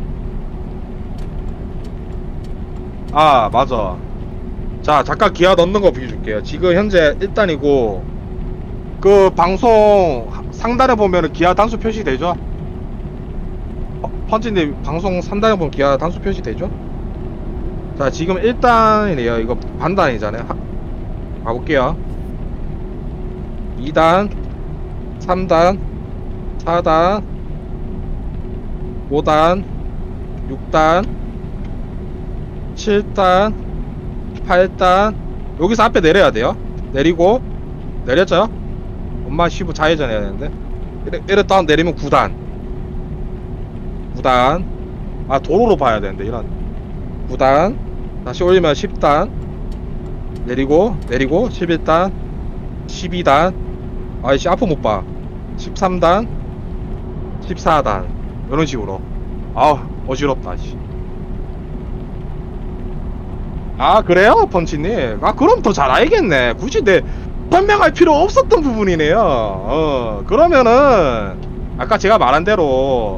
Speaker 1: 아 맞아. 자 잠깐 기아 넣는 거 보여줄게요. 지금 현재 일단이고 그 방송 상단에 보면은 기아 단수 표시되죠? 어, 펀치님 방송 상단에 보면 기아 단수 표시되죠? 자 지금 일 단이네요. 이거 반단이잖아요. 하, 가볼게요. 이 단 삼 단 사 단 오 단 육 단 칠 단 팔 단 여기서 앞에 내려야 돼요. 내리고 내렸죠? 엄마 시부 좌회전해야 되는데 이래, 이랬다 내리면 구 단 구 단 아 도로로 봐야 되는데 이런 구 단 다시 올리면 십 단 내리고 내리고 십일 단 십이 단 아이씨 앞을 못봐 십삼 단 십사 단 이런 식으로. 아우 어지럽다 씨. 아 그래요 펀치님? 아 그럼 더 잘 알겠네. 굳이 내 설명할 필요 없었던 부분이네요. 어 그러면은 아까 제가 말한 대로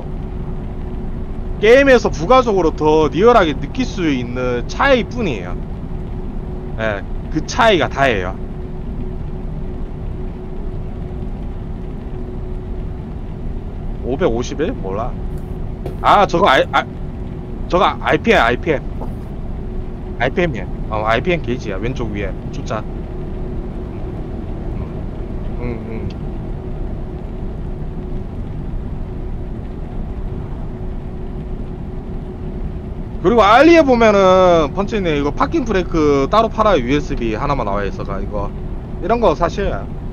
Speaker 1: 게임에서 부가적으로 더 리얼하게 느낄 수 있는 차이 뿐이에요. 예, 그 차이가 다예요. 오백오십일? 몰라. 아 저거 아, 아 저거 알피엠 알피엠 알피엠이야. 어 알피엠 게이지야. 왼쪽 위에 숫자. 응, 응. 그리고 알리에 보면은 펀치님 이거 파킹 브레이크 따로 팔아요. 유에스비 하나만 나와 있어가 이거 이런 거 사실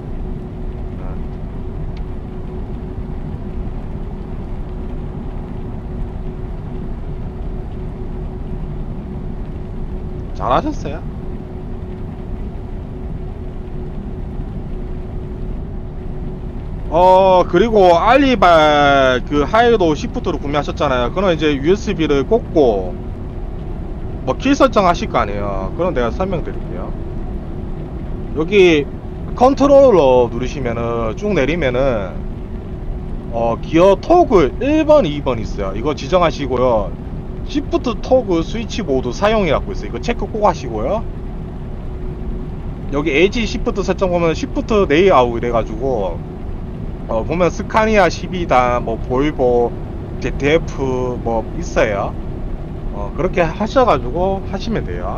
Speaker 1: 잘하셨어요. 어 그리고 알리발 그 하이도 시프트로 구매하셨잖아요. 그럼 이제 유에스비를 꽂고 뭐 킬 설정 하실 거 아니에요. 그럼 내가 설명드릴게요. 여기 컨트롤러 누르시면은 쭉 내리면은 어 기어 토글 일 번 이 번 있어요. 이거 지정하시고요. 시프트 토글 스위치 모드 사용이라고 있어요. 이거 체크 꼭 하시고요. 여기 에이지 시프트 설정 보면 시프트 레이아웃 이래가지고 어 보면 스카니아 십이 단 뭐 볼보 제트에프 뭐 있어요. 어 그렇게 하셔가지고 하시면 돼요.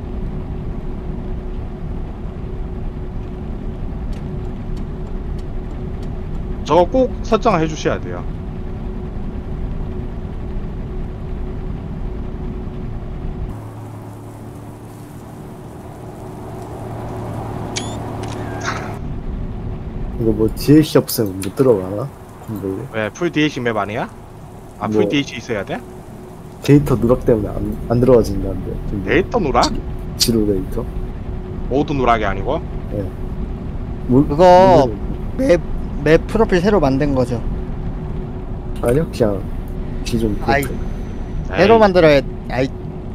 Speaker 1: 저거 꼭 설정을 해주셔야 돼요.
Speaker 3: 이거 뭐 디엘씨 없으면 못 들어가나? 뭐
Speaker 1: 왜 풀 디엘씨 맵 아니야? 아 풀
Speaker 3: 뭐.
Speaker 1: 디엘씨 있어야 돼?
Speaker 3: 데이터 누락 때문에 안, 안 들어가진다는데. 좀
Speaker 1: 데이터 누락?
Speaker 3: 지로 데이터?
Speaker 1: 모두 누락이 아니고?
Speaker 3: 네. 뭐,
Speaker 2: 그거
Speaker 3: 뭐,
Speaker 2: 맵, 맵 프로필 새로 만든 거죠.
Speaker 3: 아니요 그냥 기존
Speaker 2: 아이.
Speaker 3: 데이터.
Speaker 2: 새로
Speaker 1: 에이,
Speaker 2: 만들어야 아이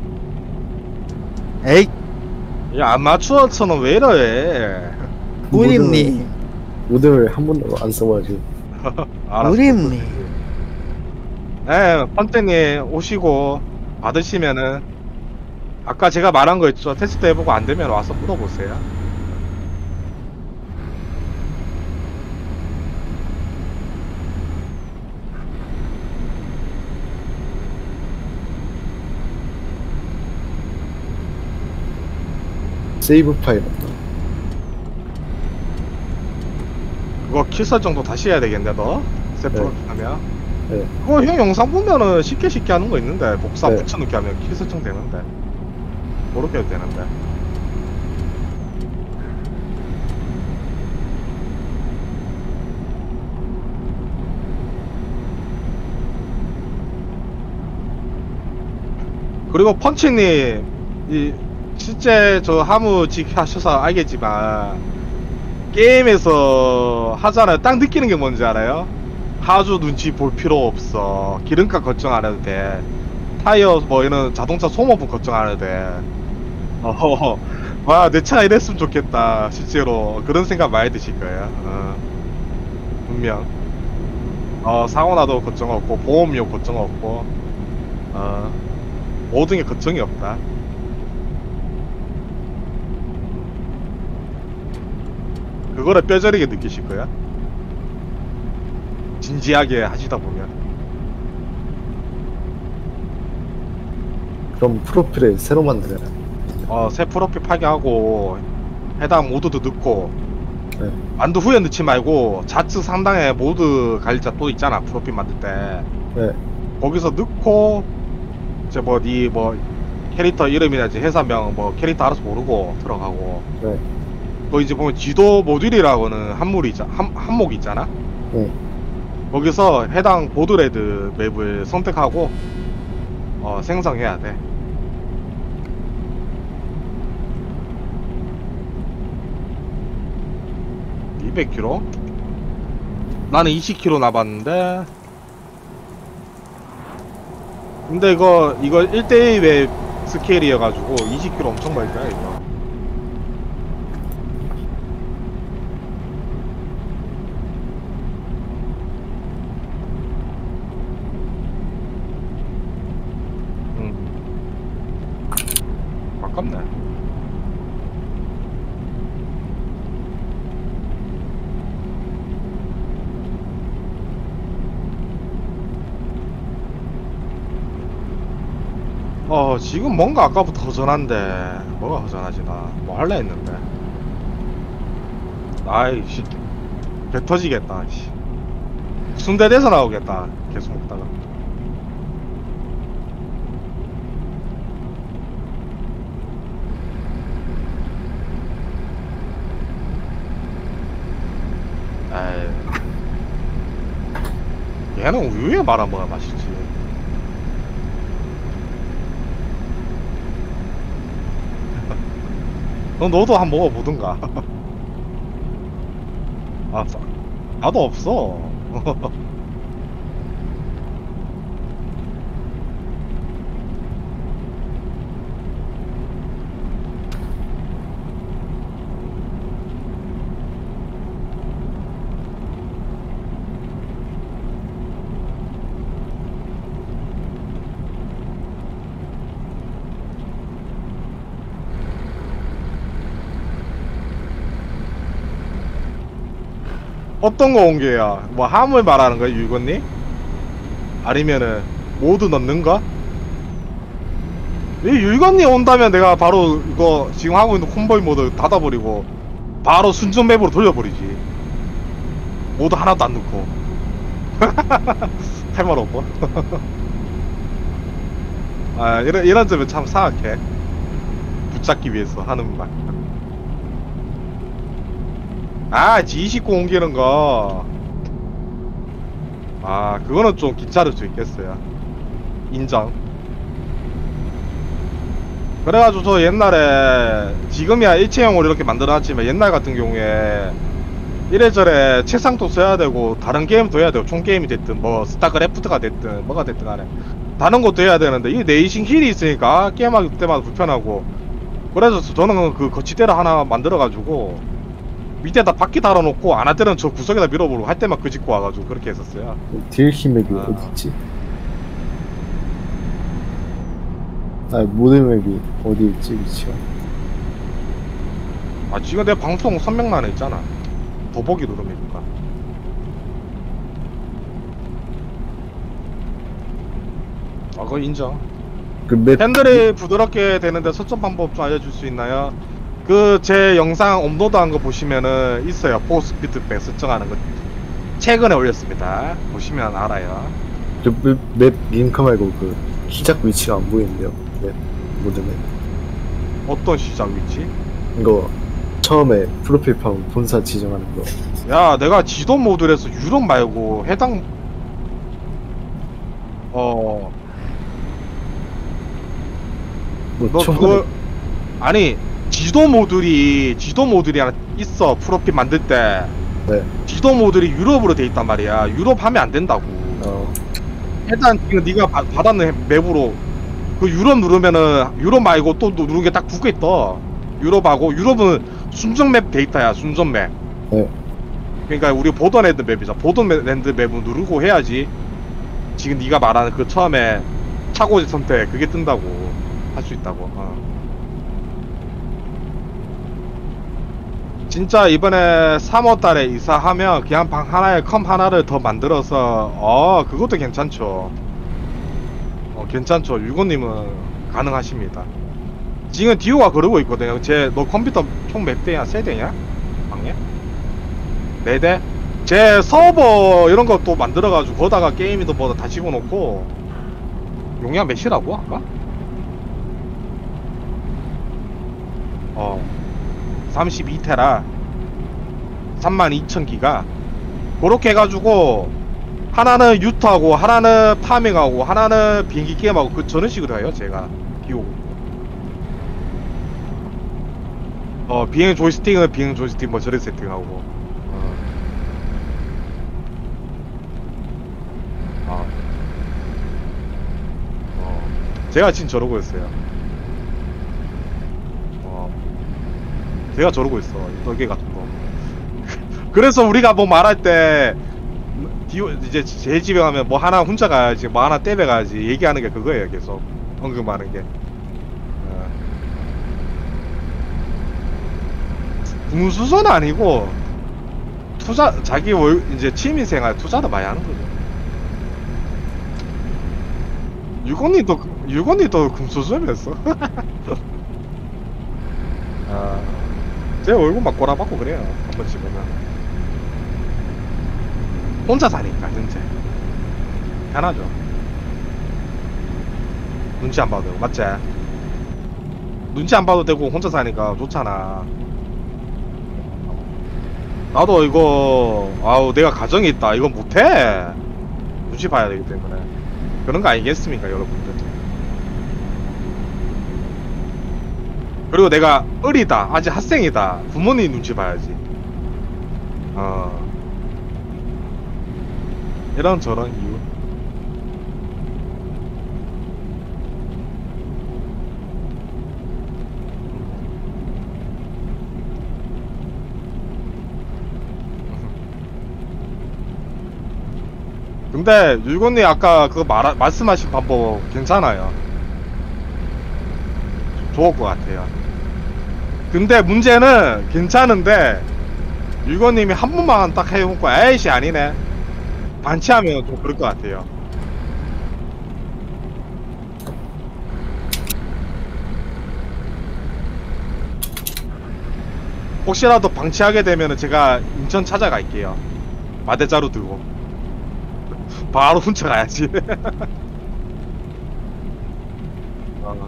Speaker 2: 에이
Speaker 1: 야 아마추어처럼 왜 이래?
Speaker 2: 우림님
Speaker 3: 모델을 한 번도 안 써가지고.
Speaker 1: 알았어.
Speaker 2: 우림님
Speaker 1: 네, 펀트님 오시고 받으시면은 아까 제가 말한 거 있죠. 테스트 해보고 안 되면 와서 물어보세요.
Speaker 3: 세이브 파일 없나?
Speaker 1: 그거 킬 설정도 다시 해야 되겠네 너? 세프로 하면
Speaker 3: 네.
Speaker 1: 그거 형 영상 보면은 쉽게 쉽게 하는 거 있는데 복사
Speaker 3: 네.
Speaker 1: 붙여넣기 하면 킬 설정 되는데 그렇게 해도 되는데 그리고 펀치님 이 실제 저 하무직 하셔서 알겠지만 게임에서 하잖아요. 딱 느끼는 게 뭔지 알아요? 하주 눈치 볼 필요 없어. 기름값 걱정 안 해도 돼. 타이어 뭐 이런 자동차 소모품 걱정 안 해도 돼. 어허허. 와, 내 차 이랬으면 좋겠다. 실제로 그런 생각 많이 드실 거예요. 어. 분명. 어, 사고 나도 걱정 없고 보험료 걱정 없고 어, 모든 게 걱정이 없다. 그거를 뼈저리게 느끼실 거야. 진지하게 하시다 보면.
Speaker 3: 그럼 프로필에 새로 만들어요.
Speaker 1: 어, 새 프로필 파괴하고 해당 모드도 넣고
Speaker 3: 네.
Speaker 1: 만두 후에 넣지 말고 좌측 상단에 모드 갈자 또 있잖아. 프로필 만들 때
Speaker 3: 네.
Speaker 1: 거기서 넣고 이제 뭐 니 뭐 캐릭터 이름이라든지 회사명 뭐 캐릭터 알아서 모르고 들어가고
Speaker 3: 네.
Speaker 1: 또 이제 보면 지도 모듈이라고는 한물이 있자 한, 한목이 있잖아.
Speaker 3: 네.
Speaker 1: 거기서 해당 보드레드 맵을 선택하고 어, 생성해야 돼. 이백 킬로미터? 나는 이십 킬로미터 남았는데. 근데 이거 이거 일 대 일 맵 스케일이어가지고 이십 킬로미터 엄청 멀다 이거. 아깝네. 어 지금 뭔가 아까부터 허전한데 뭐가 허전하지 나 뭐 할래 했는데 아이씨 배 터지겠다 씨. 순대돼서 나오겠다 계속 먹다가. 에이. 얘는 우유에 말아 먹어야 맛있지. 너 너도 한번 먹어보든가. 아, 나도 없어. 어떤 거 옮겨야? 뭐 함을 말하는 거야, 유건님? 아니면은 모두 넣는 거? 이 유건님 온다면 내가 바로 이거 지금 하고 있는 콤보이 모드 닫아버리고 바로 순전 맵으로 돌려버리지. 모두 하나도 안 넣고. 할 말 없고. 아, 이런 이런 점은 참 사악해. 붙잡기 위해서 하는 말. 아, 지 이십구 옮기는 거. 아, 그거는 좀 귀찮을 수 있겠어요. 인정. 그래가지고 저 옛날에, 지금이야 일체형으로 이렇게 만들어놨지만 옛날 같은 경우에 이래저래 책상도 써야 되고 다른 게임도 해야 되고 총게임이 됐든 뭐 스타크래프트가 됐든 뭐가 됐든 간에 다른 것도 해야 되는데 이 네이싱 힐이 있으니까 게임할 때마다 불편하고, 그래서 저는 그 거치대를 하나 만들어가지고 밑에다 바퀴 달아놓고 안 할 때는 저 구석에다 밀어버리고 할 때만 그 짓고 와가지고 그렇게 했었어요.
Speaker 3: 디엘씨 맵이
Speaker 1: 아.
Speaker 3: 어딨지? 아, 모델 맵이 어디 있지, 위치가?
Speaker 1: 아, 지금 내 방송 선명란에 있잖아. 더보기 누르니까. 아, 그거 인정.
Speaker 3: 그 맵,
Speaker 1: 핸들이 부드럽게 되는데 설정 방법 좀 알려줄 수 있나요? 그 제 영상 업로드한 거 보시면은 있어요. 포스 피드백 설정하는 거 최근에 올렸습니다. 보시면 알아요.
Speaker 3: 저맵 링크 말고 그 시작 위치가 안 보이는데요. 맵 모드맵.
Speaker 1: 어떤 시작 위치?
Speaker 3: 이거 처음에 프로필 파면 본사 지정하는 거.
Speaker 1: 야, 내가 지도 모드에서 유럽 말고 해당 어,
Speaker 3: 뭐
Speaker 1: 너
Speaker 3: 초반에
Speaker 1: 그거 아니 지도 모듈이 지도 모듈이 하나 있어. 프로필 만들 때
Speaker 3: 네.
Speaker 1: 지도 모듈이 유럽으로 돼 있단 말이야. 유럽 하면 안 된다고.
Speaker 3: 어
Speaker 1: 일단 지금 네가 받- 받았는 맵으로 그 유럽 누르면은 유럽 말고 또 누르는 게 딱 두 개 떠. 유럽하고 유럽은 순정 맵 데이터야. 순정 맵.
Speaker 3: 네.
Speaker 1: 그러니까 우리 보던랜드 맵이죠. 보던랜드 맵을 누르고 해야지 지금 네가 말하는 그 처음에 차고지 선택 그게 뜬다고 할 수 있다고. 어. 진짜 이번에 삼월 달에 이사하면 그냥 방 하나에 컴 하나를 더 만들어서 어 그것도 괜찮죠. 어 괜찮죠. 유고님은 가능하십니다. 지금 디오가 그러고 있거든요. 제 너 컴퓨터 총 몇 대야? 세 대냐? 방에? 네 대? 제 서버 이런 것도 만들어가지고 거다가 게임이도 뭐다 다 집어넣고 용량 몇이라고 아까? 어 삼십이 테라 삼만 이천 기가 그렇게 해가지고 하나는 유트하고 하나는 파밍하고 하나는 비행기 게임하고 그 저런 식으로 해요 제가 디오. 어 비행 조이스틱은 비행 조이스틱 뭐 저런 세팅하고 어. 어. 어. 제가 지금 저러고 있어요. 어. 제가 저러고 있어. 이 떨개 같은 거. 그래서 우리가 뭐 말할 때 디오 이제 제 집에 가면 뭐 하나 혼자 가야지 뭐 하나 떼배 가야지 얘기하는 게 그거예요. 계속 언급하는 게. 어. 군수선 아니고 투자 자기 월 이제 취미생활 투자도 많이 하는 거죠. 유건이도 유건이도 금수저면서. 아, 제 얼굴 막 꼬라박고 그래요. 한 번씩 보면. 혼자 사니까 현재 편하죠. 눈치 안 봐도 되고 맞지? 눈치 안 봐도 되고 혼자 사니까 좋잖아. 나도 이거 아우 내가 가정이 있다 이거 못해. 눈치 봐야 되기 때문에 그런 거 아니겠습니까 여러분들. 그리고 내가 어리다 아직 학생이다 부모님 눈치 봐야지. 어 이런 저런 이유. 근데 율건님 아까 그거 말 말씀하신 방법 괜찮아요. 좋을 것 같아요. 근데 문제는 괜찮은데 율건님이 한 번만 딱 해놓고 에이씨 아니네 반치하면 좀 그럴 것 같아요. 혹시라도 방치하게 되면은 제가 인천 찾아갈게요. 마대자루 들고 바로 훔쳐가야지. 어.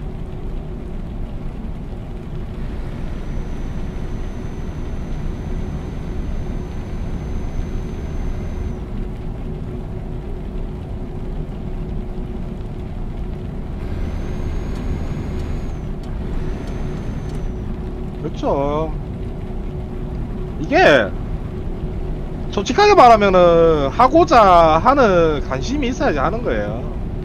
Speaker 1: 그렇죠. 이게 솔직하게 말하면은 하고자 하는 관심이 있어야지 하는 거예요.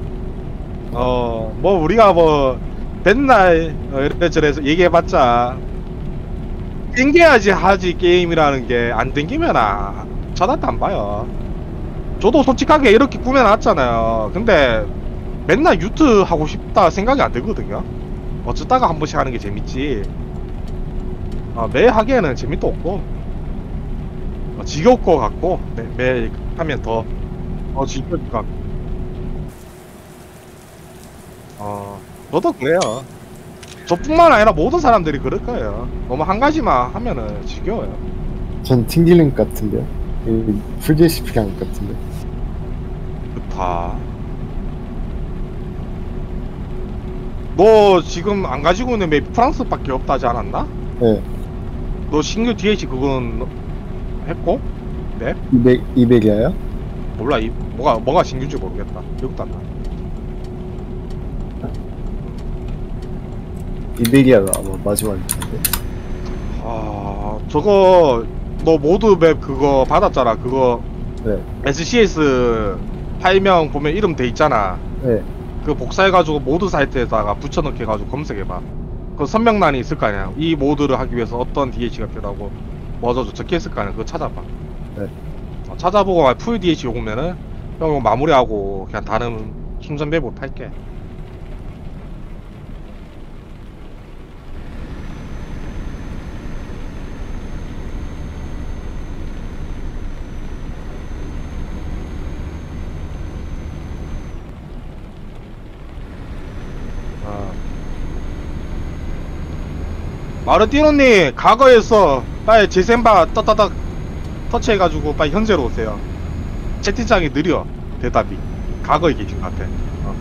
Speaker 1: 어, 뭐 우리가 뭐 맨날 어, 이래저래 얘기해봤자 땡겨야지 하지 게임이라는 게 안 땡기면 아, 쳐다도 안 봐요. 저도 솔직하게 이렇게 꾸며놨잖아요. 근데 맨날 유튜브 하고 싶다 생각이 안 들거든요. 어쩌다가 한 번씩 하는 게 재밌지. 어, 매일 하기에는 재미도 없고 어, 지겨울 것 같고 매, 매일 하면 더, 더 지겨울 것 같고 어, 저도 그래요. 저뿐만 아니라 모든 사람들이 그럴 거예요. 너무 한 가지만 하면은 지겨워요.
Speaker 3: 전 튕기는 것 같은데요. 이 풀디에이씨 필요한 것 같은데.
Speaker 1: 좋다. 너 지금 안 가지고 있는 맵이 프랑스밖에 없다지 않았나?
Speaker 3: 네.
Speaker 1: 너 신규 디에이치 그건 했고? 네?
Speaker 3: 이백, 이백이야요?
Speaker 1: 몰라. 이, 뭐가 뭐가 신규인지 모르겠다. 기억도 안 나.
Speaker 3: 이백이야가 아마 마지막일 텐데.
Speaker 1: 아 저거 너 모드 맵 그거 받았잖아. 그거
Speaker 3: 네.
Speaker 1: 에스씨에스 파일명 보면 이름 돼 있잖아.
Speaker 3: 네.
Speaker 1: 그 복사해가지고 모드 사이트에다가 붙여넣기 해가지고 검색해봐. 그 선명란이 있을 거 아니야. 이 모드를 하기 위해서 어떤 디에이치가 필요하고 뭐저 적혀있을 거 아니야. 그거 찾아봐.
Speaker 3: 네.
Speaker 1: 어, 찾아보고 풀 디에이치 오면은 형 이거 마무리하고 그냥 다른 충전 맵으로 탈게. 마르티노님 과거에서 빨리 제센바 따따닥 터치해가지고 빨리 현재로 오세요. 채팅창이 느려 대답이. 과거에 계신 것 같아. 어.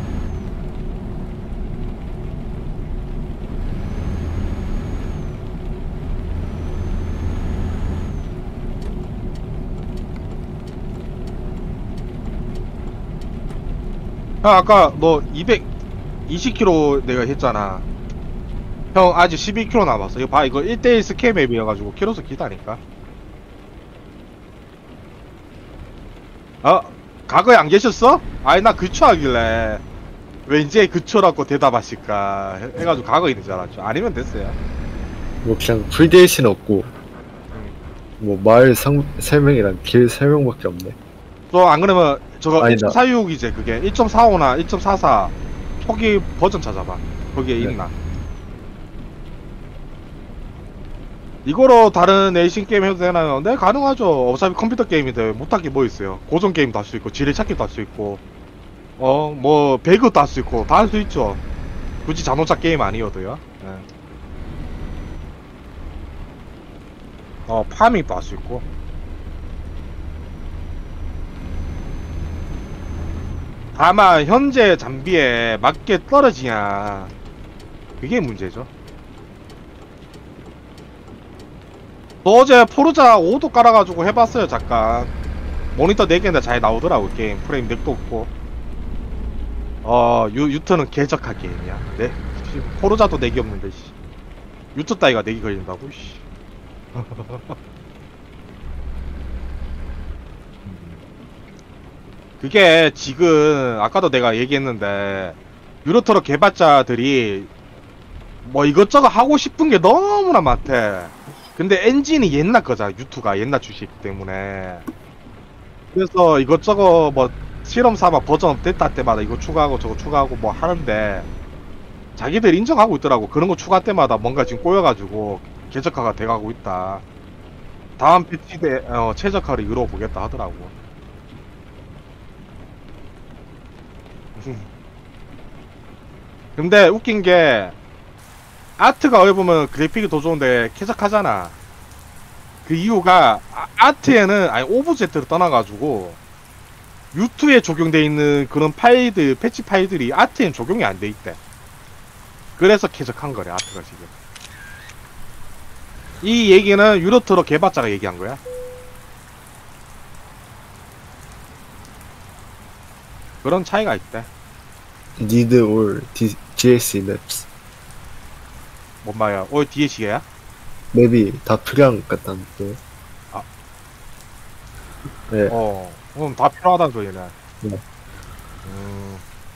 Speaker 1: 형 아까 너 이백이십 킬로미터 내가 했잖아. 형 아직 십이 킬로미터 남았어. 이거 봐, 이거 일 대일 스케일 맵이어가지고 킬로수 기다니까. 어? 과거에 안 계셨어? 아니 나 그초하길래 왜 이제 그초라고 대답하실까 해, 해가지고 과거에 있는 줄 알았죠. 아니면 됐어요.
Speaker 3: 뭐 그냥 풀디에이씨는 없고 뭐 마을 상, 설명이랑 길 설명밖에 없네.
Speaker 1: 또 안 그러면 저거
Speaker 3: 아니다.
Speaker 1: 일 점 사육 이제 그게 일 점 사오나 일 점 사사 초기 버전 찾아봐. 거기에
Speaker 3: 네.
Speaker 1: 있나. 이거로 다른 에이싱 게임 해도 되나요? 네, 가능하죠. 어차피 컴퓨터 게임인데 못할 게 뭐 있어요. 고전 게임도 할 수 있고 지뢰찾기도 할 수 있고 어 뭐 배그도 할 수 있고 다 할 수 있죠. 굳이 자동차 게임 아니어도요. 네. 어 파밍도 할 수 있고. 다만 현재 장비에 맞게 떨어지냐 그게 문제죠. 너 어제 포르자 오도 깔아가지고 해봤어요. 잠깐 모니터 네 개인데 잘 나오더라고. 게임 프레임 넥도 없고 어 유, 유트는 개적한 게임이야. 네? 포르자도 네 개 없는데 씨. 유트 따위가 네 개 걸린다고 씨. 그게 지금 아까도 내가 얘기했는데 유로트럭 개발자들이 뭐 이것저것 하고 싶은 게 너무나 많대. 근데 엔진이 옛날 거잖아. 유투가 옛날 주식 때문에. 그래서 이것저것 뭐 실험 삼아 버전 업데이트 때마다 이거 추가하고 저거 추가하고 뭐 하는데 자기들 인정하고 있더라고. 그런 거 추가 때마다 뭔가 지금 꼬여가지고 개적화가 돼가고 있다. 다음 패치 때 어, 최적화를 이뤄보겠다 하더라고. 근데 웃긴 게 아트가 어디 보면 그래픽이 더 좋은데 쾌적하잖아. 그 이유가 아, 아트에는 아니 오브젝트를 떠나가지고 유튜브에 적용돼 있는 그런 파일들 패치 파일들이 아트엔 적용이 안 돼 있대. 그래서 쾌적한 거래 아트가 지금. 이 얘기는 유로트럭 개발자가 얘기한 거야. 그런 차이가 있대.
Speaker 3: Need all 디에스씨 maps.
Speaker 1: 뭔 말이야? 어 뒤에 시계야?
Speaker 3: 맵이 다 필요한 것 같다는데.
Speaker 1: 아.
Speaker 3: 네.
Speaker 1: 어, 그럼 다 필요하다는 소리네.
Speaker 3: 네.
Speaker 1: 음.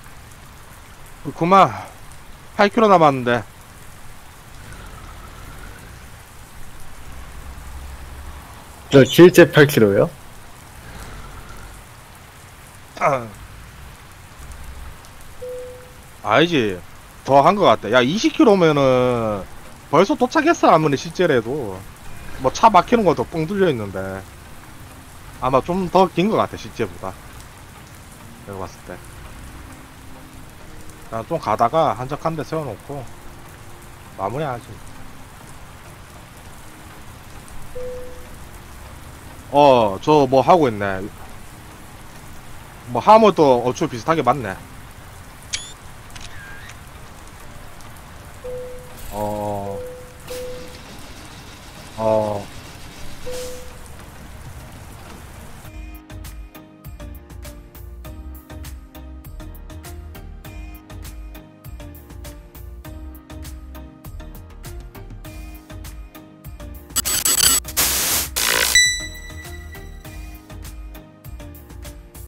Speaker 1: 그만 팔 킬로미터 남았는데.
Speaker 3: 저 실제 팔 킬로미터요?
Speaker 1: 아니지. 더 한 것 같다. 야, 이십 킬로미터면은 벌써 도착했어. 아무리 실제라도. 뭐 차 막히는 것도 뻥 뚫려 있는데. 아마 좀 더 긴 것 같아, 실제보다. 내가 봤을 때. 자, 좀 가다가 한적한 데 세워놓고. 마무리하지. 어, 저 뭐 하고 있네. 뭐 하모도 어쭈 비슷하게 맞네. 어, 어,